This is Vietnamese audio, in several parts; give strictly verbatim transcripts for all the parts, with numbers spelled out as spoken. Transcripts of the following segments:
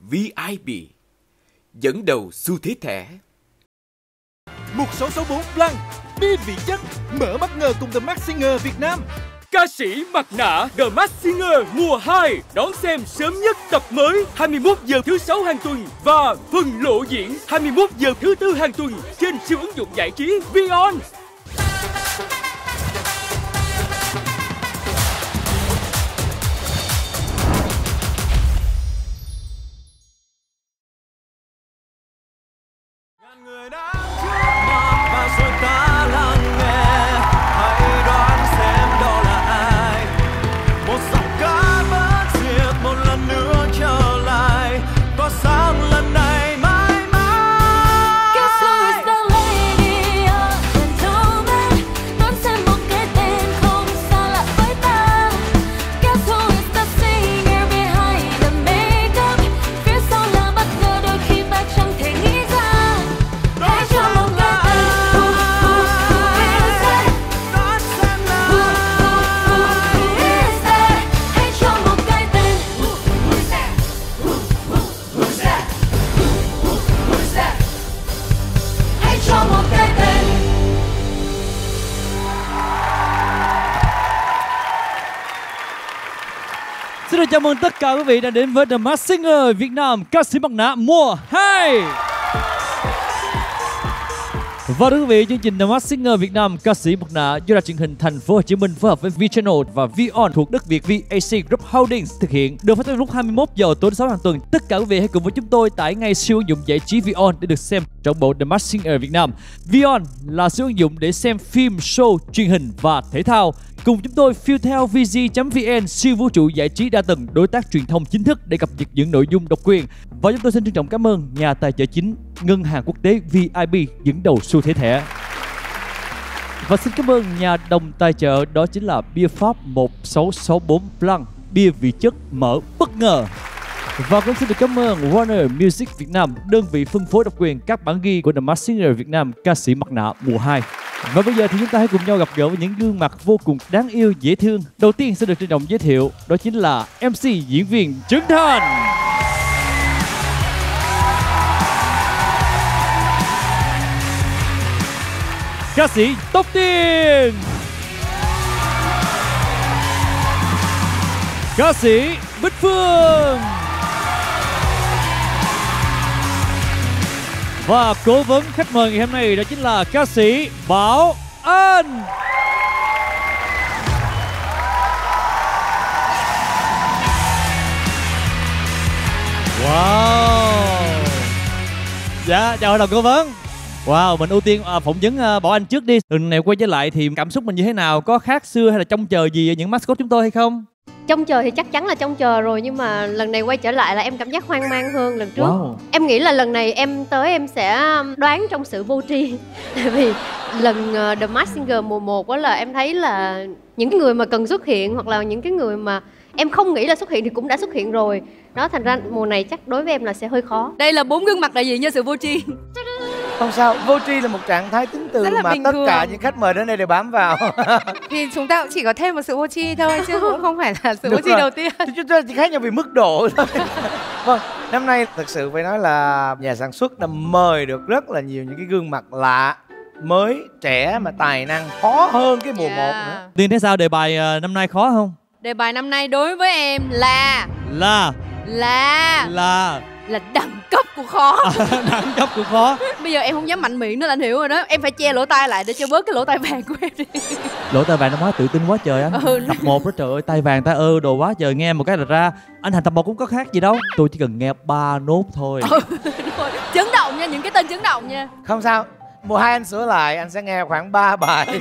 vê i pê, dẫn đầu xu thế thẻ. một sáu sáu bốn Blanc, bia vị chất, mở bất ngờ cùng The Masked Singer Việt Nam. Ca sĩ mặt nạ The Masked Singer mùa hai đón xem sớm nhất tập mới hai mươi mốt giờ thứ sáu hàng tuần và phần lộ diễn hai mươi mốt giờ thứ tư hàng tuần trên siêu ứng dụng giải trí Vion. Người đã và rồi ta lắng nghe, hãy đoán xem đó là ai. Một giọng ca bất diệt một lần nữa trở lại, tỏa sáng lần này mãi mãi. Guess who is the lady of gentleman? Đoán xem một cái tên không xa lạ với ta. Guess who is the singer behind the makeup? Phía sau là bất ngờ đôi khi ta chẳng thể nghĩ ra. Hãy cho một cái tên. Who, who, who is that? Đoán xem là Who, who, who is that? Hãy cho một cái tên. Who, who's that? Who, who, who's that? Who, who, who's that? Hãy cho một cái tên. Xin được chào mừng tất cả quý vị đã đến với The Masked Singer Việt Nam, ca sĩ mặt nạ mùa hai. Và thưa quý vị, chương trình The Masked Singer Việt Nam, ca sĩ mặt nạ do đài truyền hình Thành phố Hồ Chí Minh phối hợp với V-Channel và Vion thuộc đất Việt vê a xê Group Holdings thực hiện, được phát sóng lúc hai mươi mốt giờ tối thứ sáu hàng tuần. Tất cả quý vị hãy cùng với chúng tôi tải ngay siêu ứng dụng giải trí Vion để được xem trọn bộ The Masked Singer Việt Nam. Vion là siêu ứng dụng để xem phim, show, truyền hình và thể thao. Cùng chúng tôi phiêu theo vê giê chấm vn, siêu vũ trụ giải trí đa tầng, đối tác truyền thông chính thức để cập nhật những nội dung độc quyền. Và chúng tôi xin trân trọng cảm ơn nhà tài trợ chính Ngân hàng Quốc tế vê i pê dẫn đầu xu thế thẻ. Và xin cảm ơn nhà đồng tài trợ, đó chính là bia Pháp một sáu sáu bốn Blanc, bia vị chất mở bất ngờ. Và cũng xin được cảm ơn Warner Music Việt Nam, đơn vị phân phối độc quyền các bản ghi của The Masked Singer Việt Nam, ca sĩ mặt nạ mùa hai. Và bây giờ thì chúng ta hãy cùng nhau gặp gỡ với những gương mặt vô cùng đáng yêu, dễ thương. Đầu tiên sẽ được trân trọng giới thiệu, đó chính là em xê diễn viên Trấn Thành. Ca sĩ Tóc Tiên. Ca sĩ Bích Phương. Và cố vấn khách mời ngày hôm nay đó chính là ca sĩ Bảo Anh. Wow. Dạ, chào hội đồng cố vấn. Wow, mình ưu tiên à, phỏng vấn à, Bảo Anh trước đi. Lần này quay trở lại thì cảm xúc mình như thế nào? Có khác xưa hay là trông chờ gì ở những mascot chúng tôi hay không? Trông chờ thì chắc chắn là trông chờ rồi, nhưng mà lần này quay trở lại là em cảm giác hoang mang hơn lần trước. Wow. Em nghĩ là lần này em tới em sẽ đoán trong sự vô tri. Tại vì lần uh, The Masked Singer mùa một đó là em thấy là những cái người mà cần xuất hiện, hoặc là những cái người mà em không nghĩ là xuất hiện thì cũng đã xuất hiện rồi. Đó, thành ra mùa này chắc đối với em là sẽ hơi khó. Đây là bốn gương mặt đại diện cho sự vô tri. Không sao, vô tri là một trạng thái tính từ mà tất thường. cả những khách mời đến đây đều bám vào. Thì chúng ta cũng chỉ có thêm một sự vô tri thôi, chứ cũng không phải là sự vô tri đầu tiên. Chúng ta chỉ khác nhau vì mức độ thôi. Vâng, năm nay thật sự phải nói là nhà sản xuất đã mời được rất là nhiều những cái gương mặt lạ, mới, trẻ mà tài năng, khó hơn cái mùa Yeah. một nữa. Tiên thấy sao, đề bài à, năm nay khó không? Đề bài năm nay đối với em là Là Là Là Là đẳng cấp của khó. à, đẳng cấp của khó. Bây giờ em không dám mạnh miệng nữa là anh hiểu rồi đó. Em phải che lỗ tai lại để cho bớt cái lỗ tai vàng của em đi. Lỗ tai vàng nó quá tự tin quá trời anh. Ừ. Tập một đó, trời ơi, tai vàng tai ơ đồ quá trời, nghe một cái là ra. Anh Thành tập một cũng có khác gì đâu. Tôi chỉ cần nghe ba nốt thôi. Ừ, đúng rồi. Chấn động nha, những cái tên chấn động nha. Không sao, mùa hai anh sửa lại, anh sẽ nghe khoảng ba bài.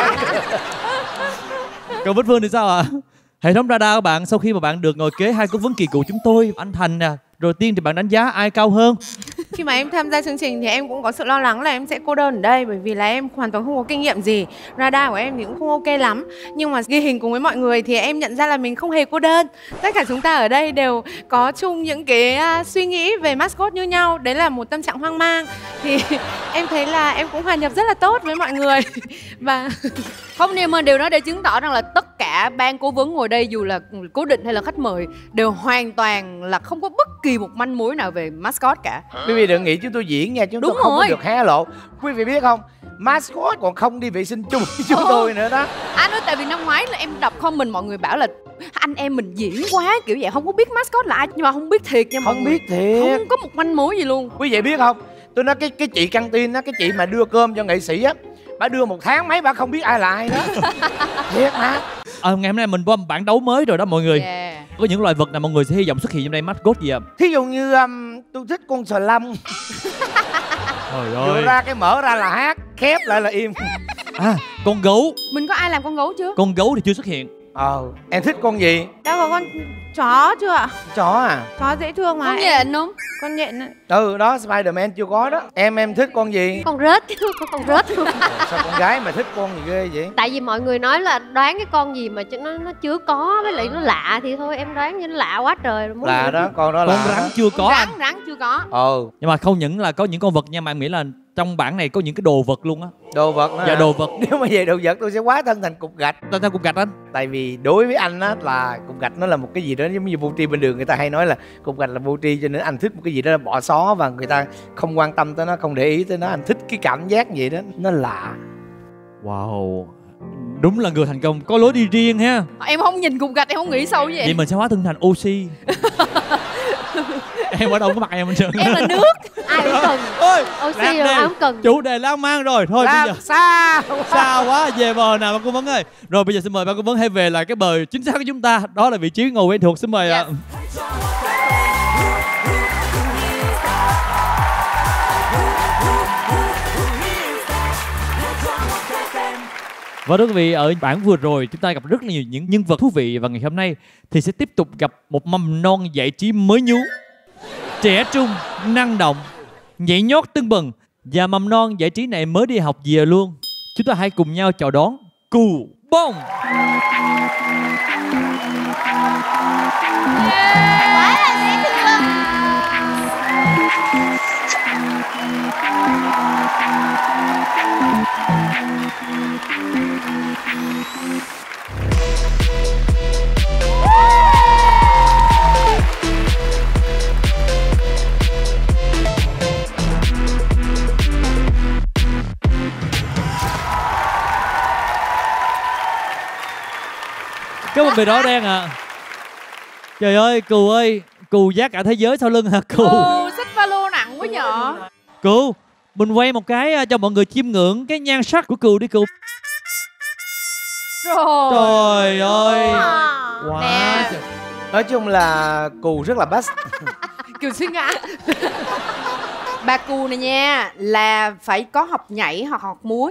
Còn Bích Phương thì sao ạ? Hệ thống radar của bạn, sau khi mà bạn được ngồi kế hai cố vấn kỳ cựu chúng tôi, anh Thành nè, rồi Tiên, thì bạn đánh giá ai cao hơn? Khi mà em tham gia chương trình thì em cũng có sự lo lắng là em sẽ cô đơn ở đây, bởi vì là em hoàn toàn không có kinh nghiệm gì. Radar của em thì cũng không ok lắm. Nhưng mà ghi hình cùng với mọi người thì em nhận ra là mình không hề cô đơn. Tất cả chúng ta ở đây đều có chung những cái uh, suy nghĩ về mascot như nhau. Đấy là một tâm trạng hoang mang. Thì em thấy là em cũng hòa nhập rất là tốt với mọi người. Và không, nhưng mà điều đó để chứng tỏ rằng là tất cả cả ban cố vấn ngồi đây, dù là cố định hay là khách mời, đều hoàn toàn là không có bất kỳ một manh mối nào về mascot cả. Quý vị đừng nghĩ chúng tôi diễn nha, chúng Đúng tôi không rồi. có được hé lộ. Quý vị biết không, mascot còn không đi vệ sinh chung với chúng Ờ. tôi nữa đó. Anh ơi, tại vì năm ngoái là em đọc comment mọi người bảo là anh em mình diễn quá kiểu vậy, không có biết mascot là ai, nhưng mà không biết thiệt nha mọi Không người. biết thiệt. Không có một manh mối gì luôn. Quý vị biết không, tôi nói cái cái chị căng tin á, cái chị mà đưa cơm cho nghệ sĩ á, bà đưa một tháng mấy bà không biết ai là ai đó. Thiệt hả? Ờ, ngày hôm nay mình có một bản đấu mới rồi đó mọi người. Yeah. Có những loài vật nào mọi người sẽ hy vọng xuất hiện trong đây, mascot gì ạ? Thí dụ như um, tôi thích con sờ lông. Trời Vừa ra cái mở ra là hát, khép lại là im. À, con gấu. Mình có ai làm con gấu chưa? Con gấu thì chưa xuất hiện. Ờ, em thích con gì? Đã có con chó chưa ạ? Chó à? Chó dễ thương mà. Con nhện không? Con nhện á. Ừ, đó, Spiderman chưa có đó. Em em thích con gì? Con rết chứ, có con rết luôn. Sao con gái mà thích con gì ghê vậy? Tại vì mọi người nói là đoán cái con gì mà cho nó nó chưa có, với lại nó lạ thì thôi em đoán như nó lạ quá trời rồi. Muốn Là gì? đó, con đó Con là rắn chưa có rắn, anh. rắn chưa có. Ừ, Nhưng mà không những là có những con vật nha, mà em nghĩ là trong bản này có những cái đồ vật luôn á. đồ vật nữa Dạ, hả? đồ vật. Nếu mà về đồ vật tôi sẽ hóa thân thành cục gạch. Tại sao cục gạch anh? Tại vì đối với anh á là cục gạch nó là một cái gì đó giống như vô tri bên đường, người ta hay nói là cục gạch là vô tri, cho nên anh thích một cái gì đó là bỏ xó và người ta không quan tâm tới nó, không để ý tới nó. Anh thích cái cảm giác vậy đó, nó lạ. Wow, đúng là người thành công có lối đi riêng ha. Em không nhìn cục gạch em không nghĩ sâu như vậy. Vậy mình sẽ hóa thân thành oxy. Em ở đâu có mặt em anh Sơn. Em là nước. Ai cũng cần Ôi, oxy lạc rồi, đề. ai cũng cần. Chủ đề lan man rồi. Thôi Làm bây giờ sao? xa quá, về bờ nào ban cố vấn ơi. Rồi bây giờ xin mời ban cố vấn hãy về lại cái bờ chính xác của chúng ta. Đó là vị trí ngồi quen thuộc. Xin mời ạ. Và thưa quý vị, ở bản vừa rồi chúng ta gặp rất là nhiều những nhân vật thú vị, và ngày hôm nay thì sẽ tiếp tục gặp một mầm non giải trí mới nhú, trẻ trung, năng động, nhảy nhót tưng bừng, và mầm non giải trí này mới đi học về luôn. Chúng ta hãy cùng nhau chào đón Cù Bông. Có một người đó đen à. Trời ơi, Cù ơi, Cù giác cả thế giới sau lưng hả Cù? Ồ, xách ba lô nặng quá nhở. Cù, mình quay một cái à, cho mọi người chiêm ngưỡng cái nhan sắc của Cù đi Cù. Rồi. Trời ơi, Wow. quá Nè. trời. Nói chung là Cù rất là best. Kiều suy ngã. Bà Cù này nha là phải có học nhảy hoặc học múa.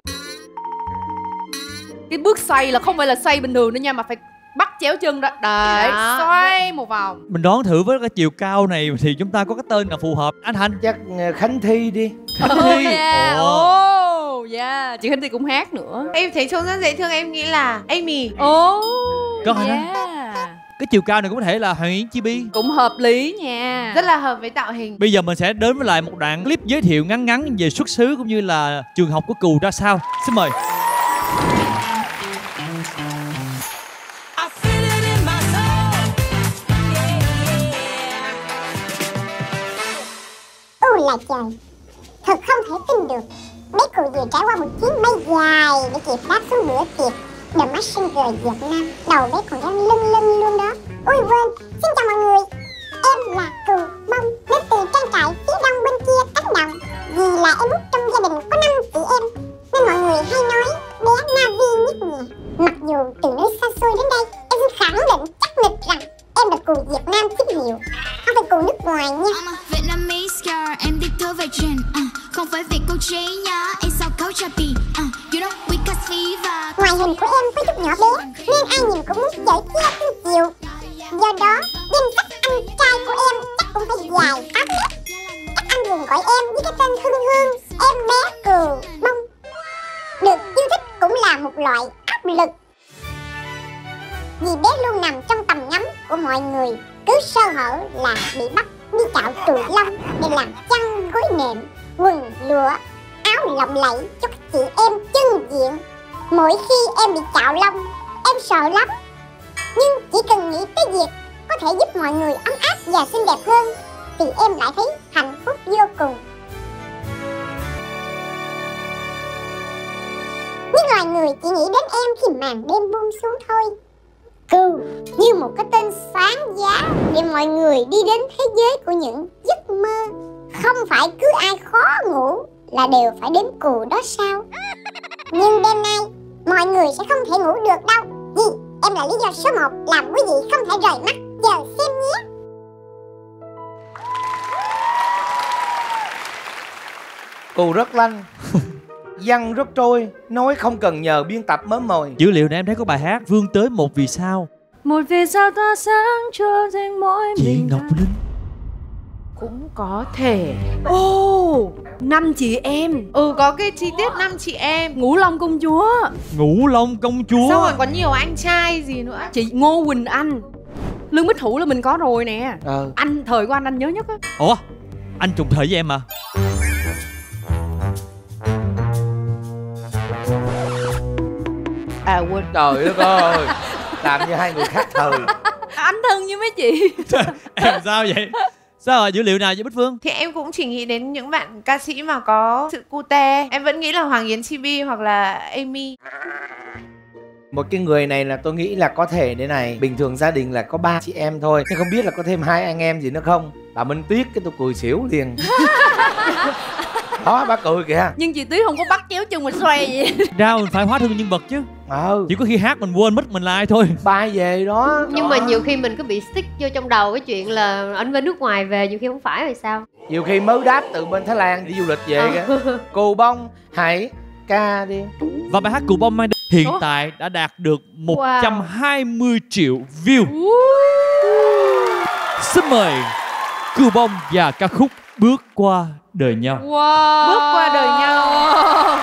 Cái bước xoay là không phải là xoay bình thường nữa nha, mà phải bắt chéo chân đó. Đấy, Đó. xoay một vòng. Mình đoán thử với cái chiều cao này thì chúng ta có cái tên nào phù hợp. Anh Thành. Chắc uh, Khánh Thi đi. Oh yeah, Ồ. oh yeah. Chị Khánh Thi cũng hát nữa. Em thấy trông rất dễ thương, em nghĩ là Amy. Oh Có khả năng. yeah. Cái chiều cao này cũng có thể là Hoàng Yến Chibi. Cũng hợp lý nha. Rất là hợp với tạo hình. Bây giờ mình sẽ đến với lại một đoạn clip giới thiệu ngắn ngắn về xuất xứ cũng như là trường học của Cù ra sao. Xin mời. Ôi là trời, thật không thể tin được. Mấy cụ vừa trải qua một chuyến bay dài để kịp đáp xuống bữa tiệc The Masked Singer Việt Nam. Đầu bếp còn đang lưng lưng luôn đó. Ôi quên, xin chào mọi người. Em là Cù Bông, đến từ trang trại phía đông bên kia cánh đồng. Vì là em út trong gia đình có năm chị em, nên mọi người hay nói bé Navi nhất nhà. Mặc dù từ nơi xa xôi đến đây, em xin khẳng định chắc nịch rằng em là Cù Việt Nam chính hiệu, không phải Cù nước ngoài nha. I'm a Vietnamese girl, em thích thơ về truyền uh, không phải vì câu chế nhá, em sao câu trả bì uh, you know we got fever. Ngoại hình của em có chút nhỏ bé nên ai nhìn cũng muốn chở che cưng chiều. Do đó đêm sắc anh trai của em chắc cũng phải dài tám mét. Các anh đừng gọi em với cái tên Hương Hương, em bé Cù Bông. Được yêu thích cũng là một loại áp lực, vì bé luôn nằm trong tầm ngắm của mọi người. Cứ sơ hở là bị bắt đi cạo tùi lông để làm chăn gối nệm, quần lụa, áo lộng lẫy cho các chị em chân diện. Mỗi khi em bị cạo lông, em sợ lắm Nhưng chỉ cần nghĩ tới việc có thể giúp mọi người ấm áp và xinh đẹp hơn thì em lại thấy hạnh phúc vô cùng. Nhưng loài người chỉ nghĩ đến em khi màn đêm buông xuống thôi. Cừu như một cái tên sáng giá để mọi người đi đến thế giới của những giấc mơ. Không phải cứ ai khó ngủ là đều phải đến cừu đó sao? Nhưng đêm nay mọi người sẽ không thể ngủ được đâu, vì em là lý do số một làm quý vị không thể rời mắt. Chờ xem nhé. Cừu rất lanh, văn rất trôi, nói không cần nhờ biên tập mớm mồi. Dữ liệu này em thấy có bài hát vươn tới một vì sao. Một vì sao tỏa sáng cho riêng mỗi Chị mình. Ngọc Linh Cũng có thể. Ồ, oh, năm chị em. Ừ, có cái chi tiết năm chị em. Ngũ Long công chúa. Ngũ Long công chúa. Xong rồi có nhiều anh trai gì nữa. Chị Ngô Quỳnh Anh. Lương Bích Hữu là mình có rồi nè. Ờ. Anh thời của anh anh nhớ nhất á. Ủa, anh trùng thời với em mà. À quên. Trời đất ơi, làm như hai người khác thời. Anh thân như mấy chị. Em sao vậy? Sao rồi, dữ liệu nào với Bích Phương? Thì em cũng chỉ nghĩ đến những bạn ca sĩ mà có sự cute. Em vẫn nghĩ là Hoàng Yến Chibi hoặc là Amy. Một cái người này là tôi nghĩ là có thể thế này. Bình thường gia đình là có ba chị em thôi, nhưng không biết là có thêm hai anh em gì nữa không. Bà Minh Tuyết cái tôi cười xỉu liền. Đó, bà cười kìa. Nhưng chị Tuyết không có bắt chéo chân mình xoay vậy. Ra mình phải hóa thân nhân vật chứ. Ờ. Chỉ có khi hát mình quên mất mình là ai thôi. Ba về đó. Nhưng mà nhiều khi mình cứ bị stick vô trong đầu cái chuyện là anh bên nước ngoài về, nhiều khi không phải rồi sao? Nhiều khi mới đáp từ bên Thái Lan đi du lịch về kìa. Cù Bông hãy ca đi. Và bài hát Cù Bông Mai hiện Ủa? tại đã đạt được một trăm hai mươi triệu view. Xin mời Cù Bông và ca khúc Bước Qua Đời Nhau. Wow. Bước qua đời nhau.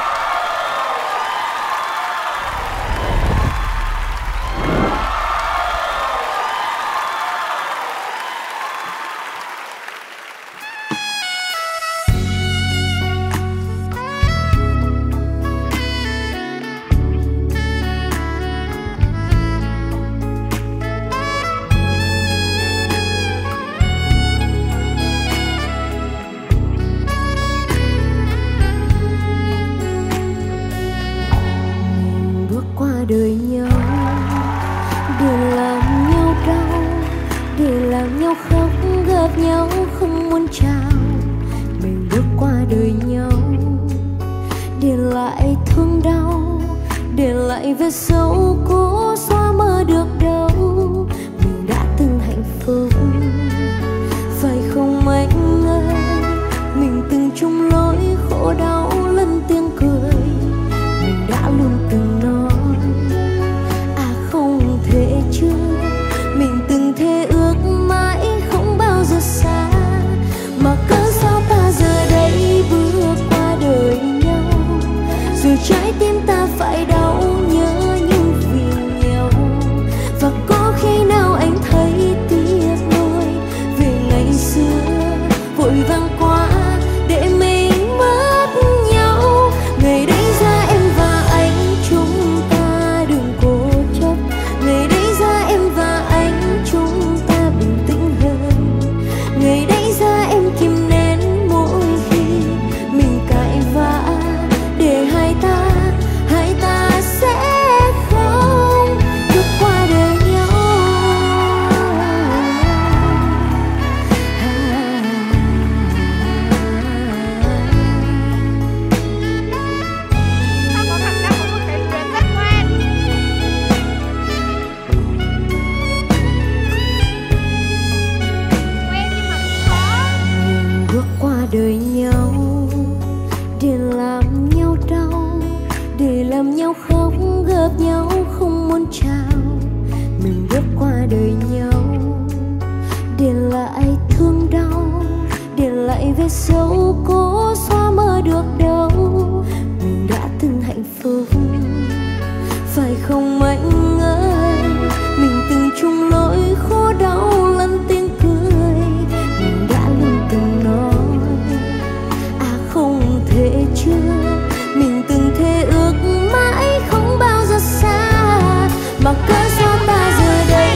đời nhau để làm nhau đau, để làm nhau khóc, gặp nhau không muốn chào. Mình bước qua đời nhau để lại thương đau, để lại vết sâu cố xóa mơ được đâu. Mình đã từng hạnh phúc phải không anh ơi, mình từng chung lối khổ đau lẫn tiếng cười. Mình đã luôn từng nói à không thể chưa, mình từng thề ước mãi không bao giờ xa. Mà cớ sao ta giờ đây bước qua đời nhau, rồi trái tim ta phải đau nhớ những vì nhau. Và có khi nào anh thấy tiếc nuối về ngày xưa vội vàng quá để mình mất nhau. Ngày đấy ra em và anh chúng ta đừng cố chấp, ngày đấy ra em và anh chúng ta bình tĩnh hơn. Ngày đấy ra em kìm nén mỗi khi mình cãi vã, để hai ta hai ta sẽ không bước qua đời nhau. Sao có thằng chắc có một cái luyến rất ngoan. Quen nhưng mà cũng khó. Mình bước qua đời nhau để làm nhau đau, để làm nhau khóc, gặp nhau không muốn chào. Mình bước qua đời nhau để lại thương đau, để lại vết sâu cố xóa mơ được đâu. Mình đã từng hạnh phúc phải không anh ơi, mình từng chung lối khổ đau lẫn tiếng cười. Mình đã luôn từng nói à không thể chưa, mình từng thề ước mãi không bao giờ xa. Mà cớ sao ta giờ đây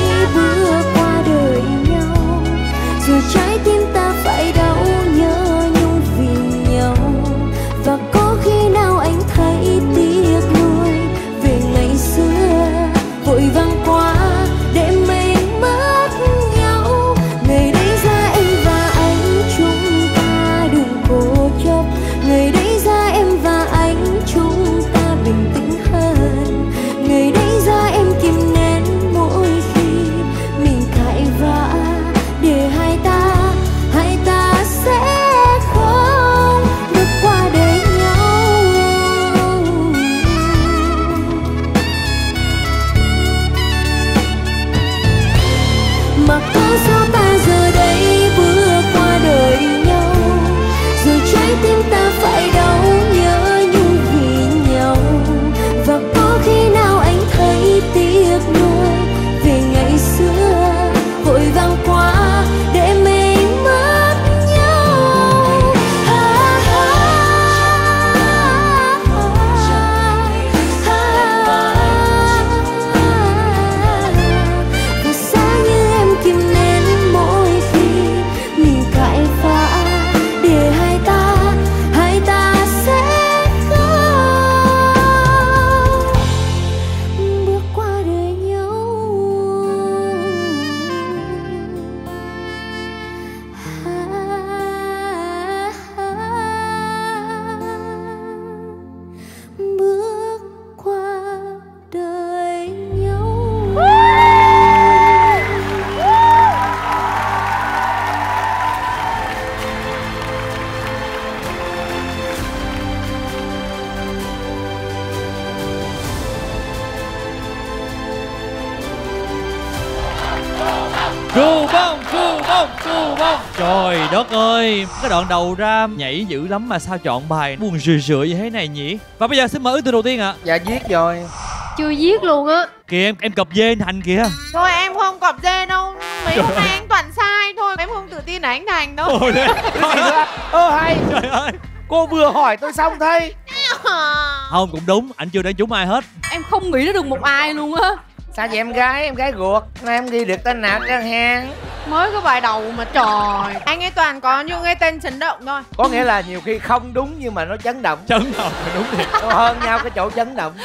Cù bông, cù bông, cù bông. Trời đất ơi, cái đoạn đầu ra nhảy dữ lắm mà sao chọn bài buồn rười rượi như thế này nhỉ? Và bây giờ xin mời ứng từ đầu tiên ạ. Dạ viết rồi. Chưa viết luôn á. Kìa em em cặp dê anh Thành kìa. Thôi em không cọp dê đâu. Mấy hôm nay anh toàn sai thôi. Em không tự tin là anh Thành đâu. Ôi đấy. Ơ hay. Trời ơi. Cô vừa hỏi tôi xong thấy. Không cũng đúng, anh chưa đánh trúng ai hết. Em không nghĩ ra được một ai luôn á. Sao vậy em gái, em gái ruột. Nay em ghi được tên nào cho ha. Mới có bài đầu mà trời. Anh ấy toàn có những cái tên chấn động thôi. Có nghĩa là nhiều khi không đúng nhưng mà nó chấn động. Chấn động, đúng thiệt. Nó hơn nhau cái chỗ chấn động.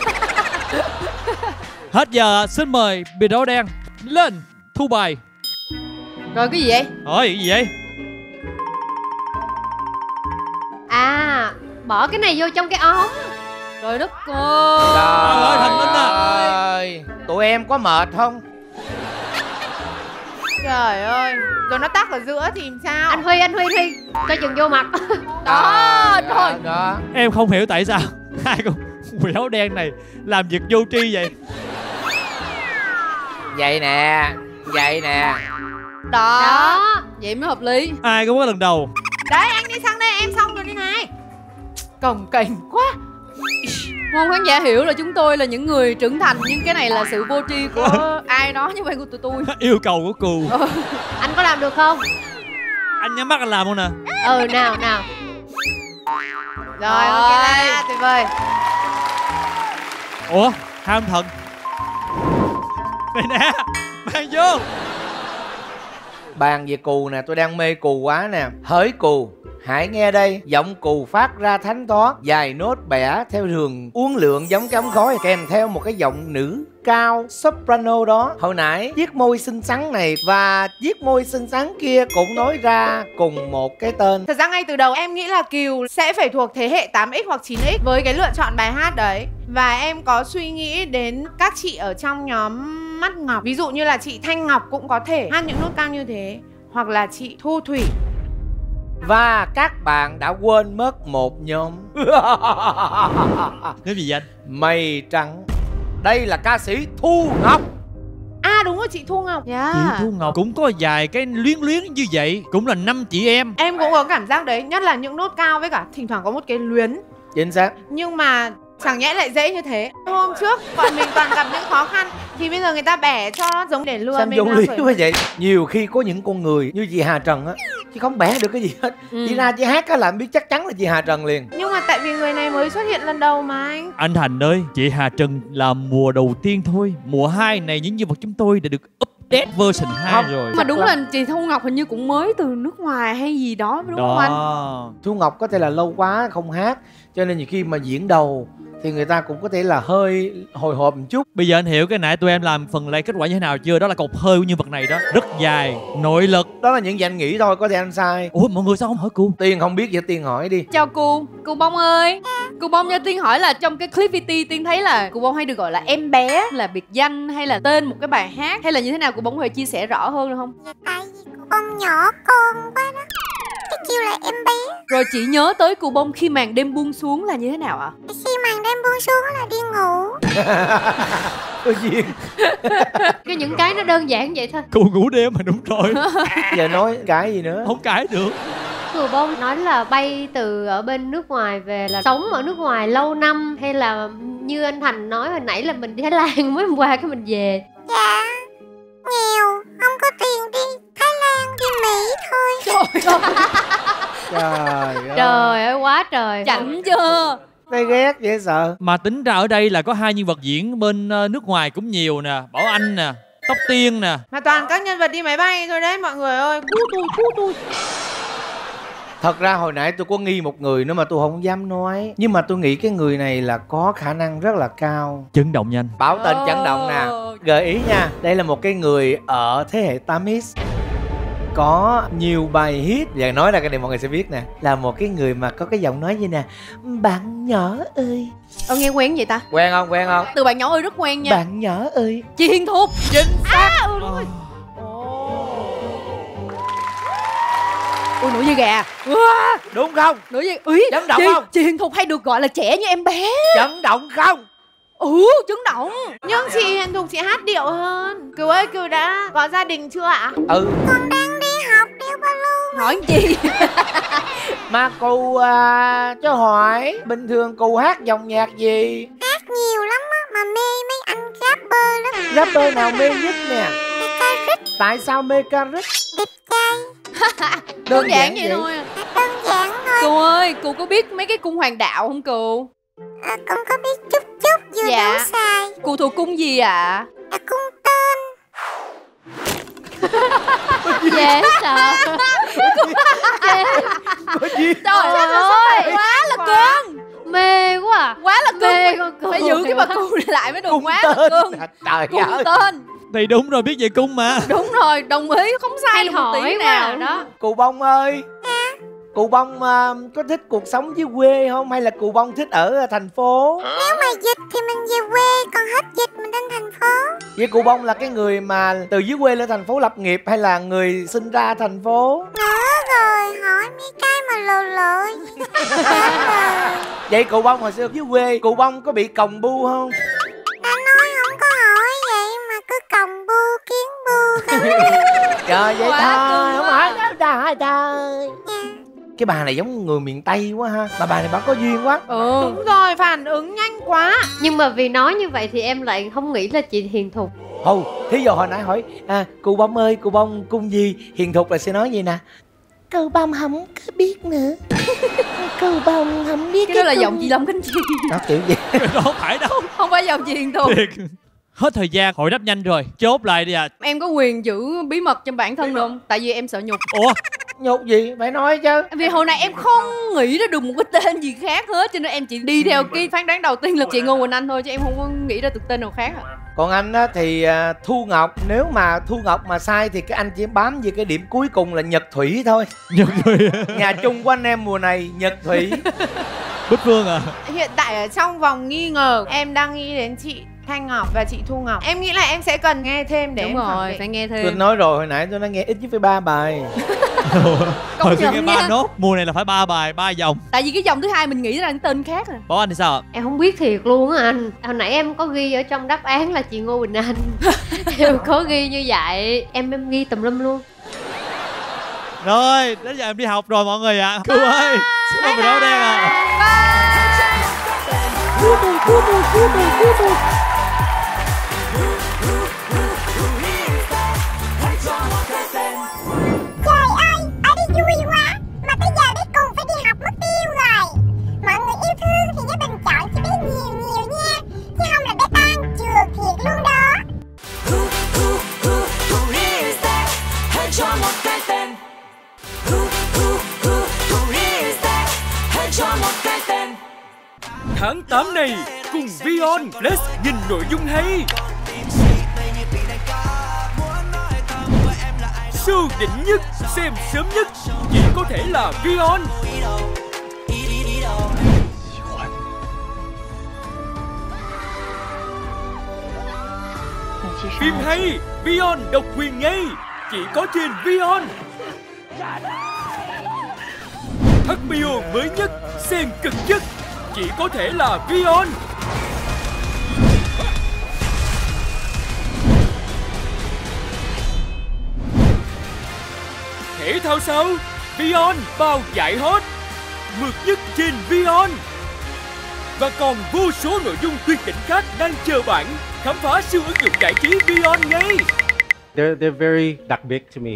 Hết giờ, xin mời biệt đấu đen lên thu bài. Rồi cái gì vậy? Ôi cái gì vậy? À, bỏ cái này vô trong cái ống. Trời đất ơi. Trời ơi, Thành Minh à. ơi. Tụi em có mệt không? Trời ơi. Rồi nó tắc ở giữa thì sao? Anh Huy, anh Huy, Huy cho chừng vô mặt. Đó, thôi. Đó. Em không hiểu tại sao hai con quỷ áo đen này làm việc vô tri vậy. Vậy nè, vậy nè. Đó. Đó. Vậy mới hợp lý. Ai cũng có lần đầu. Đấy anh đi sang đây em xong rồi đây này. Cồng kềnh quá. Mong khán giả hiểu là chúng tôi là những người trưởng thành, nhưng cái này là sự vô tri của ai đó như vậy của tụi tôi. Yêu cầu của Cù. Ừ. Anh có làm được không? Anh nhắm mắt anh làm không nè. Ừ nào nào. Rồi ok là tuyệt vời. Ủa ham thần. Đây nè, mang vô. Bàn về Cù nè, tôi đang mê Cù quá nè. Hỡi Cù, hãy nghe đây, giọng Cù phát ra thánh thoát, dài nốt bẻ theo đường uốn lượn giống cái ống khói, kèm theo một cái giọng nữ cao soprano đó. Hồi nãy chiếc môi xinh xắn này và chiếc môi xinh xắn kia cũng nói ra cùng một cái tên. Thật ra ngay từ đầu em nghĩ là Kiều sẽ phải thuộc thế hệ tám x hoặc chín x với cái lựa chọn bài hát đấy. Và em có suy nghĩ đến các chị ở trong nhóm Mắt Ngọc. Ví dụ như là chị Thanh Ngọc cũng có thể hát những nốt cao như thế. Hoặc là chị Thu Thủy. Và các bạn đã quên mất một nhóm. Cái gì vậy anh? Mây Trắng. Đây là ca sĩ Thu Ngọc. À đúng rồi, chị Thu Ngọc. Yeah. Chị Thu Ngọc cũng có vài cái luyến luyến như vậy. Cũng là năm chị em. Em cũng có cảm giác đấy. Nhất là những nốt cao với cả thỉnh thoảng có một cái luyến. Chính xác. Nhưng mà chẳng nhẽ lại dễ như thế. Hôm trước bọn mình toàn gặp những khó khăn thì bây giờ người ta bẻ cho nó giống để lừa Sao mình. vô lý quá vậy? Nhiều khi có những con người như chị Hà Trần á, chị không bẻ được cái gì hết. Ừ. Chị ra chị hát á là biết chắc chắn là chị Hà Trần liền. Nhưng mà tại vì người này mới xuất hiện lần đầu mà anh. Anh Thành ơi, chị Hà Trần là mùa đầu tiên thôi. Mùa hai này những nhân vật chúng tôi đã được update version hai không, rồi. Mà đúng là chị Thu Ngọc hình như cũng mới từ nước ngoài hay gì đó, đúng đó. Không anh? Thu Ngọc có thể là lâu quá không hát, cho nên nhiều khi mà diễn đầu thì người ta cũng có thể là hơi hồi hộp một chút. Bây giờ anh hiểu cái nãy tụi em làm phần lấy kết quả như thế nào chưa? Đó là cột hơi của nhân vật này đó. Rất dài, nội lực. Đó là những gì anh nghĩ thôi, có thể anh sai. Ủa mọi người sao không hỏi cô? Tiên không biết vậy, Tiên hỏi đi. Chào cô, cô Bông ơi. Cô Bông cho Tiên hỏi là trong cái clip vê tê Tiên thấy là cô Bông hay được gọi là em bé, là biệt danh hay là tên một cái bài hát hay là như thế nào, cô Bông có thể chia sẻ rõ hơn được không? Tại vì con nhỏ con quá đó, cái kêu là em bé. Rồi chị nhớ tới cô Bông khi màn đêm buông xuống là như thế nào ạ? Khi màn đêm buông xuống là đi ngủ. Có duyên. Cái những cái nó đơn giản vậy thôi. Cô ngủ đêm mà đúng rồi. Giờ nói cái gì nữa? Không cãi được. Cù Bông nói là bay từ ở bên nước ngoài về là sống ở nước ngoài lâu năm, hay là như anh Thành nói hồi nãy là mình đi Thái Lan mới hôm qua cái mình về? Dạ nghèo, không có tiền đi Thái Lan, đi Mỹ thôi. Trời Trời ơi. Trời ơi quá trời. Chảnh chưa? Thấy ghét dễ sợ. Mà tính ra ở đây là có hai nhân vật diễn bên nước ngoài cũng nhiều nè. Bảo Anh nè, Tóc Tiên nè. Mà toàn các nhân vật đi máy bay thôi đấy mọi người ơi. Cứu tôi, cứu tôi. Thật ra hồi nãy tôi có nghi một người nữa mà tôi không dám nói. Nhưng mà tôi nghĩ cái người này là có khả năng rất là cao. Chấn động nhanh. Bảo tên chấn động nè. Gợi ý nha. Đây là một cái người ở thế hệ tám x, có nhiều bài hit. Giờ nói ra cái này mọi người sẽ biết nè. Là một cái người mà có cái giọng nói như nè: bạn nhỏ ơi. Ờ nghe quen vậy ta? Quen không? Quen không? Từ bạn nhỏ ơi rất quen nha. Bạn nhỏ ơi. Chị Hiền Thục. Chính xác. À, ừ, đúng rồi. Ôi nổi da gà. Wow. Đúng không? Nổi da. Úi, chấn động chị, không? Chị Hiền Thục hay được gọi là trẻ như em bé. Chấn động không? Ừ, chấn động. Nhưng chị Hiền Thục chị hát điệu hơn. Cừu ơi, Cừu đã có gia đình chưa ạ? Ừ. Con đang đi học điệu balloon. Hỏi gì? Mà cụ à, cho hỏi bình thường cụ hát dòng nhạc gì? Hát nhiều lắm á, mà mê mấy anh rapper lắm. Rapper nào mê nhất nè? Mê Caric. Tại sao mê Caric? Đẹp trai. Đơn giản vậy thôi. Đơn giản thôi. Cừu ơi, Cừu có biết mấy cái cung hoàng đạo không Cừu? À, con có biết chút chút, vừa Dạ. đủ xài. Cừu thuộc cung gì ạ? À? Là cung tên. Dễ sợ. Trời ơi, quá là cưng. Mê quá à. Quá là Mê cưng. con Cừu. Phải giữ cái bà Cừu lại mới được. Cung Quá tên. là cưng. Trời Cung ơi. tên. Thì đúng rồi, biết về cung mà. Đúng rồi, đồng ý, không sai Hay được một tí hỏi nào quá. đó. Cụ Bông ơi. Cụ Bông à, có thích cuộc sống dưới quê không? Hay là cụ Bông thích ở thành phố? Nếu mà dịch thì mình về quê, còn hết dịch mình lên thành phố. Vậy cụ Bông là cái người mà từ dưới quê lên thành phố lập nghiệp hay là người sinh ra thành phố? Nữa rồi, hỏi mấy cái mà lồ lội. Vậy cụ Bông hồi xưa dưới quê, cụ Bông có bị còng bu không? Đã nói không có hỏi vậy mà cứ còng bu, kiến bu. Trời vậy Quá thôi, cưng không quá. hỏi đâu trời trời. Cái bà này giống người miền Tây quá ha. Bà bà này bà có duyên quá. Ừ. Đúng rồi, phản ứng nhanh quá. Nhưng mà vì nói như vậy thì em lại không nghĩ là chị Hiền Thục. Thôi, thí dụ hồi nãy hỏi à, cụ Bông ơi, cụ Bông cung gì? Hiền Thục là sẽ nói gì nè? Cụ Bông không có biết nữa. Cụ Bông không biết. Cái đó là giọng chị Long Khánh Chi. Đó kiểu gì? Đó không phải đâu. Không phải giọng chị Hiền Thục. Thiệt. Hết thời gian, hội đáp nhanh rồi. Chốt lại đi à. Em có quyền giữ bí mật cho bản thân được không? Tại vì em sợ nhục. Ủa? Nhục gì? Phải nói chứ. Vì hồi này em không nghĩ ra được một cái tên gì khác hết, cho nên em chỉ đi theo cái phán đoán đầu tiên là chị Ngô Quỳnh Anh thôi, chứ em không có nghĩ ra được tên nào khác à. Còn anh á, thì à, Thu Ngọc. Nếu mà Thu Ngọc mà sai thì cái anh chỉ bám về cái điểm cuối cùng là Nhật Thủy thôi. Nhật Thủy. Nhà chung của anh em mùa này Nhật Thủy. Bích Phương à. Hiện tại ở trong vòng nghi ngờ, em đang nghĩ đến chị Thanh Ngọc và chị Thu Ngọc. Em nghĩ là em sẽ cần nghe thêm để Đúng em khẳng rồi, định. phải nghe Tôi thêm. nói rồi, hồi nãy tôi nói nghe ít nhất phải ba bài. Hồi xưa nghe nhận ba nha. nốt. Mùa này là phải ba bài, ba dòng. Tại vì cái dòng thứ hai mình nghĩ ra cái tên khác à. Bảo Anh thì sao ạ? Em không biết thiệt luôn á anh. Hồi nãy em có ghi ở trong đáp án là chị Ngô Quỳnh Anh. Em có ghi như vậy. Em em ghi tùm lum luôn. Rồi, đến giờ em đi học rồi mọi người ạ. Cừu ơi, xin mời đấu đen à. Trời ơi, ở đây vui quá. Mà tới giờ biết cùng phải đi học mất tiêu rồi. Mọi người yêu thương thì nhớ bình chọn cho bé nhiều nhiều nha. Chứ không là bé tan chừa thiệt luôn đó. Tháng tám này cùng Vion Plus nhìn nội dung hay. Show đỉnh nhất, xem sớm nhất chỉ có thể là Vion. Phim hay, Vion độc quyền ngay, chỉ có trên Vion. hát bê o mới nhất, xem cực chất, chỉ có thể là Vion. Thể thao sao? Vion bao giải hot, mượt nhất trên Vion. Và còn vô số nội dung tuyệt đỉnh khác đang chờ bạn. Khám phá siêu ứng dụng giải trí Vion ngay. They're, they're very đặc biệt to me.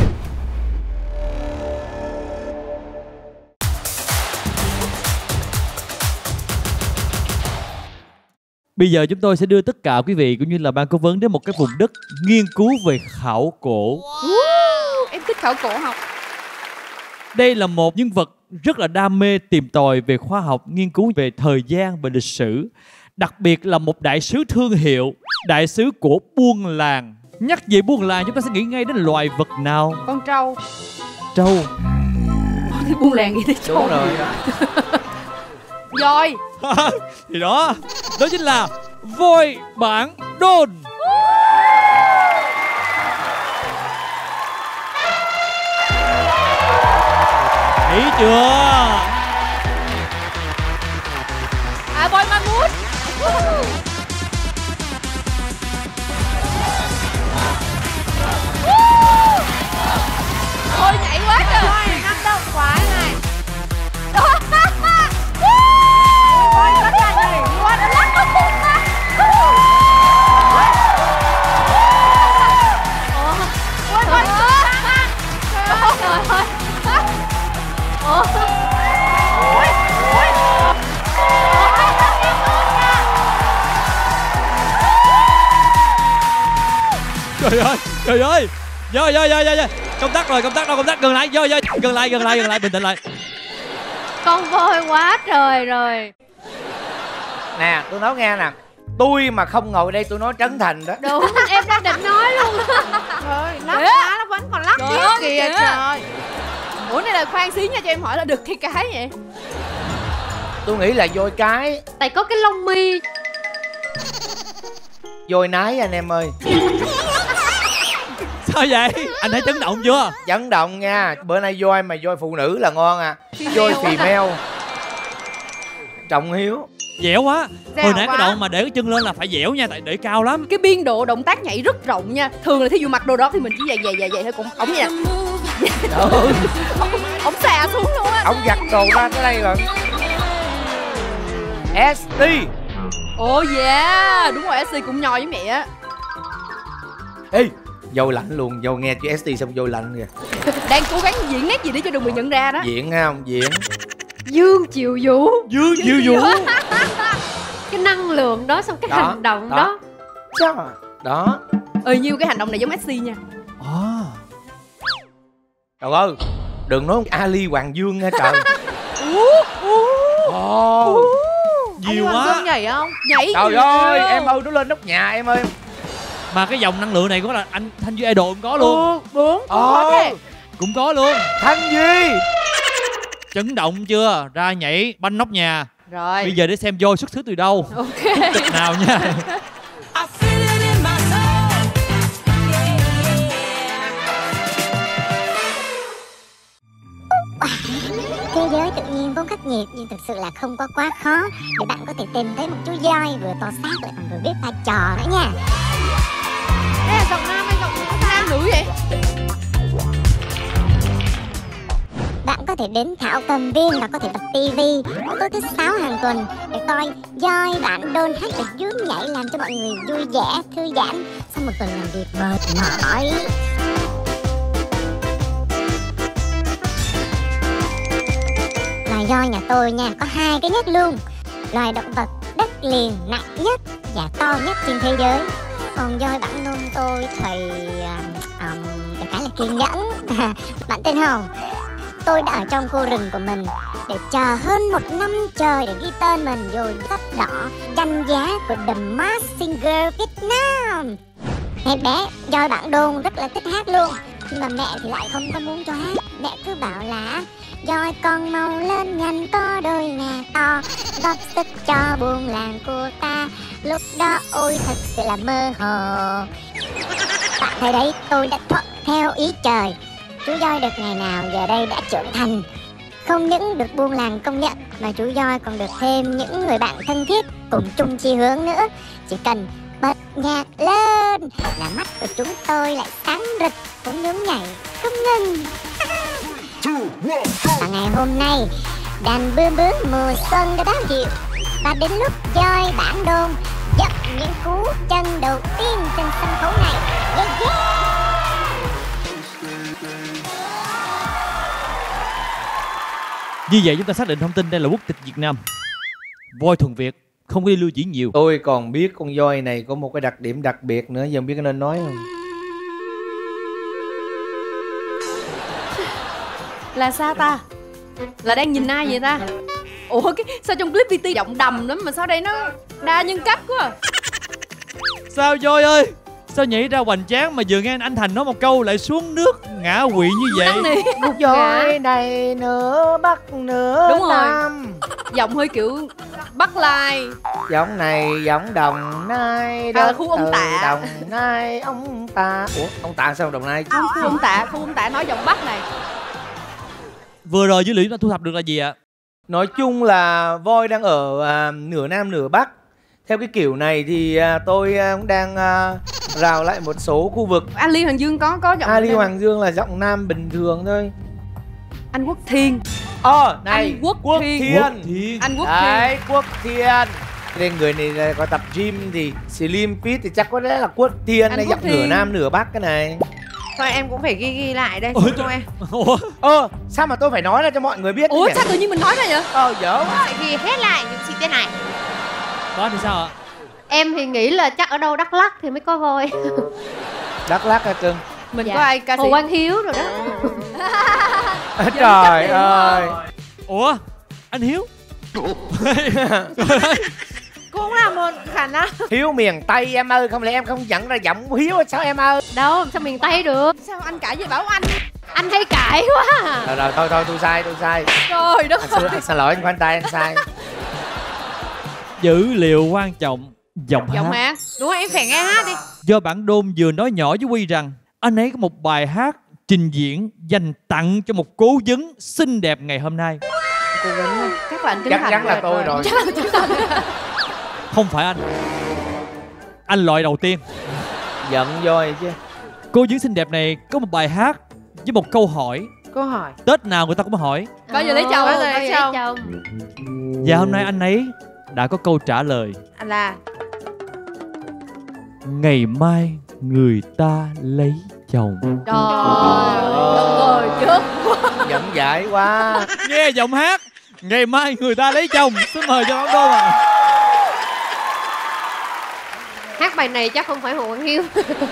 Bây giờ chúng tôi sẽ đưa tất cả quý vị cũng như là ban cố vấn đến một cái vùng đất nghiên cứu về khảo cổ. Em thích khảo cổ học. Đây là một nhân vật rất là đam mê tìm tòi về khoa học, nghiên cứu về thời gian và lịch sử. Đặc biệt là một đại sứ thương hiệu, đại sứ của buôn làng. Nhắc về buôn làng chúng ta sẽ nghĩ ngay đến loài vật nào? Con trâu. Trâu. Buôn làng nghĩ tới trâu. Đúng rồi. Voi. Thì đó, đó chính là voi bản đôn. Thấy chưa? À, voi ma mút. Trời ơi. Vô vô vô vô vô. Công tắc rồi, công tắc đâu, công tắc gần lại, vô vô, gần lại, gần lại, gần lại, bình tĩnh lại. Con voi quá trời rồi. Nè, tôi nói nghe nè. Tôi mà không ngồi đây tôi nói trấn thành đó. Đúng, em đang định nói luôn. Trời, lắc quá, nó vẫn còn lắc Trời tiếp ơi, kìa kìa. trời. Ủa này là khoan xí nha, cho em hỏi là được cái cái vậy? Tôi nghĩ là voi cái. Tại có cái lông mi. Voi nái anh em ơi. Sao vậy? Anh thấy chấn động chưa? Chấn động nha. Bữa nay voi mà voi phụ nữ là ngon à. Voi female. Trọng Hiếu. Dẻo quá. Dẻo Hồi nãy quá. cái đoạn mà để cái chân lên là phải dẻo nha, tại để cao lắm. Cái biên độ động tác nhảy rất rộng nha. Thường là thí dụ mặc đồ đó thì mình chỉ vậy vậy vậy vậy thôi, cũng ổng vậy nè. Ừ. Ổng xà xuống luôn á. Ông giặt đồ ra tới đây rồi. ét tê. Ồ yeah, đúng rồi, ét xê cũng nhoi với mẹ á. Ê, dâu lạnh luôn, dâu nghe chữ ét tê xong dâu lạnh kìa. Đang cố gắng diễn nét gì để cho đừng bị nhận ra đó. Diễn nghe không? Diễn. Dương Triệu Vũ. Dương Triệu Vũ. Cái năng lượng đó, xong cái Đó, hành động đó. đó. Đó. Đó. Ừ, nhiêu cái hành động này giống ét xê nha. À. Trời ơi, đừng nói Ali Hoàng Dương nha trời. Ồ, oh. Nhiều Anh Hoàng quá. Dương nhảy không? Nhảy Trời nhiều. ơi, em ơi, nó lên nóc nhà em ơi. Mà cái dòng năng lượng này có là anh Thanh Duy Idol cũng có luôn. Đúng, Ồ. có thể. Cũng có luôn. Thanh Duy. Chấn động chưa? Ra nhảy banh nóc nhà. Rồi. Bây giờ để xem voi xuất xứ từ đâu. Ok. Tịch nào nha. Thế giới tự nhiên vốn khắc nghiệt nhưng thực sự là không có quá khó để bạn có thể tìm thấy một chú voi vừa to xác lại còn vừa biết pha trò nữa nha. Đây là giọng nam hay giọng Nam nữ vậy? Bạn có thể đến Thảo Cầm Viên và có thể bật tivi mỗi tối thứ sáu hàng tuần để coi voi bạn đôn hát và nhún nhảy làm cho mọi người vui vẻ, thư giãn sau một tuần làm việc mệt mỏi. Loài voi nhà tôi nha có hai cái nhất luôn. Loài động vật đất liền nặng nhất và to nhất trên thế giới. Còn voi bản nôn tôi thì um, được cái là kiên nhẫn. Bạn tin không? Tôi đã ở trong khu rừng của mình để chờ hơn một năm trời để ghi tên mình vô sách đỏ danh giá của The Masked Singer Việt Nam. Ngày bé, voi bản đôn rất là thích hát luôn. Nhưng mà mẹ thì lại không có muốn cho hát. Mẹ cứ bảo là voi con mau lên nhanh có đôi nhà to, góp sức cho buôn làng của ta. Lúc đó ôi thật sự là mơ hồ. Bạn thấy đấy, tôi đã thuận theo ý trời. Chú voi được ngày nào giờ đây đã trưởng thành. Không những được buôn làng công nhận mà chú voi còn được thêm những người bạn thân thiết cùng chung chí hướng nữa. Chỉ cần bật nhạc lên là mắt của chúng tôi lại sáng rực, cũng nhún nhảy không ngừng. Và ngày hôm nay đàn bướm bướm mùa xuân đã báo hiệu và đến lúc voi bản đôn dập những cú chân đầu tiên trên sân khấu này. Yeah, yeah. Như vậy chúng ta xác định thông tin đây là quốc tịch Việt Nam. Voi thuần Việt, không có đi lưu diễn nhiều. Tôi còn biết con voi này có một cái đặc điểm đặc biệt nữa, giờ không biết có nên nói không? Là sao ta? Là đang nhìn ai vậy ta? Ủa cái sao trong clip pê tê giọng đầm lắm mà sao đây nó đa nhân cách quá à? Sao voi ơi? Sao nhảy ra hoành tráng mà vừa nghe anh Thành nói một câu lại xuống nước ngã quỵ như vậy? Voi này nửa bắc nửa Đúng rồi. nam. Giọng hơi kiểu Bắc Lai. Giọng này giọng Đồng Nai. Hay là đất khu ông từ Tạ. Đồng Nai ông ta. Ủa ông Tạ sao Đồng Nai? Không, khu ông Tạ, khu ông Tạ nói giọng Bắc này. Vừa rồi dữ liệu chúng ta thu thập được là gì ạ? Nói chung là voi đang ở à, nửa nam nửa bắc. Theo cái kiểu này thì à, tôi à, cũng đang à, rào lại một số khu vực. Ali Hoàng Dương có có giọng Ali nam. Hoàng Dương là giọng nam bình thường thôi. Anh Quốc Thiên. Ờ này Anh Quốc, Quốc Thiên. Thiên. Quốc Thiên. Anh Quốc Đấy, Thiên. Quốc Thiên. Nên người này là có tập gym thì slim fit thì chắc có lẽ là Quốc Thiên. Anh Này Quốc giọng nửa Thiên. nam nửa bắc cái này. Thôi em cũng phải ghi ghi lại đây. Ôi, Xin trời. lỗi em. Ủa? Ờ sao mà tôi phải nói ra cho mọi người biết? Ủa nhỉ? sao tự nhiên mình nói ra vậy? Ờ dở quá. Phải ghi hết lại những chi tiết này. Có thì sao ạ? Em thì nghĩ là chắc ở đâu Đắk Lắk thì mới có voi. Đắk Lắk hả cưng? Mình Dạ. có ai ca sĩ Hồ Quang Hiếu rồi đó. Trời ơi. Ủa anh Hiếu. Cũng là một khả năng. Hiếu miền Tây em ơi, không lẽ em không nhận ra giọng Hiếu sao em ơi? Đâu, sao miền Tây được? Sao anh cãi gì bảo anh? Anh hay cãi quá. Rồi rồi thôi thôi tôi sai tôi sai. Trời đất Anh xin, anh xin lỗi anh khoanh tay anh sai. Dữ liệu quan trọng giọng Giọng hát. hát. Đúng rồi, em phải nghe hát đi. Do bản Đôn vừa nói nhỏ với Quy rằng anh ấy có một bài hát trình diễn dành tặng cho một cố vấn xinh đẹp ngày hôm nay. Chắc là anh Trấn Chắc Thành chắn là tôi rồi. Chắc là Trấn Thành. Không phải anh. Anh loại đầu tiên. Giận rồi chứ. Cô vấn xinh đẹp này có một bài hát với một câu hỏi. Câu hỏi. Tết nào người ta cũng hỏi. Có giờ lấy chồng. Có giờ giờ lấy lấy chồng. chồng. Và hôm nay anh ấy đã có câu trả lời. Là Ngày mai người ta lấy chồng. Trời ơi, rồi trước. Giận dại quá. Nghe giọng hát ngày mai người ta lấy chồng. Xin mời cho Bản Đôn ạ. Hát bài này chắc không phải Hồ Quang Hiếu.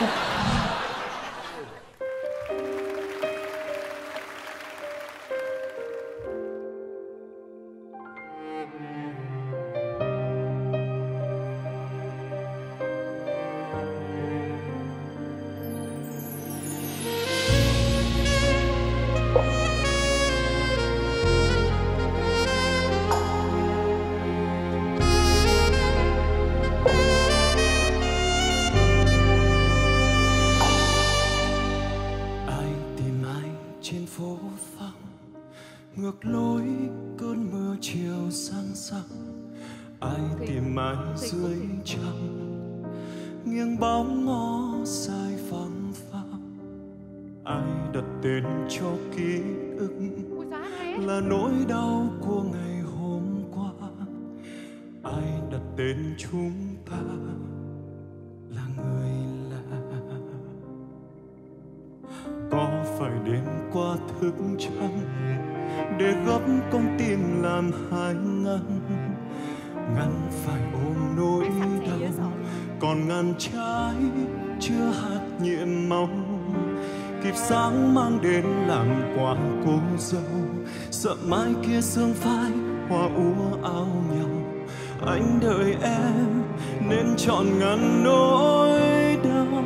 Ai tìm ai trên phố vắng, ngược lối cơn mưa chiều sang sang. Ai tìm ai dưới trăng, nghiêng bóng ngó dài vắng vắng. Ai đặt tên cho ký ức là nỗi đau của ngày hôm qua. Ai đặt tên chúng ta là người lạ. Có phải đêm qua thức trắng để gấp con tim làm hai ngăn, ngăn phải ôm nỗi đau, còn ngăn trái chưa hạt nhiệm mong. Kịp sáng mang đến làm quà cô dâu, sợ mai kia sương phai hoa úa áo nhau. Anh đợi em nên chọn ngăn nỗi đau.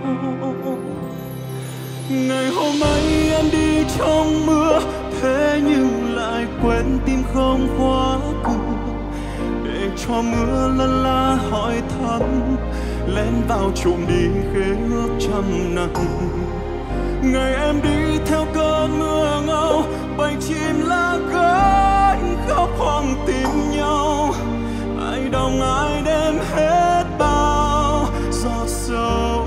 Ngày hôm ấy em đi trong mưa, thế nhưng lại quên tim không khóa cửa, để cho mưa lân la hỏi thăm, lén vào trộm đi khế ước trăm năm. Ngày em đi theo cơn mưa ngâu, bầy chim lá cánh khóc hoang tìm nhau. Ai đồng ai đem hết bao giọt sầu.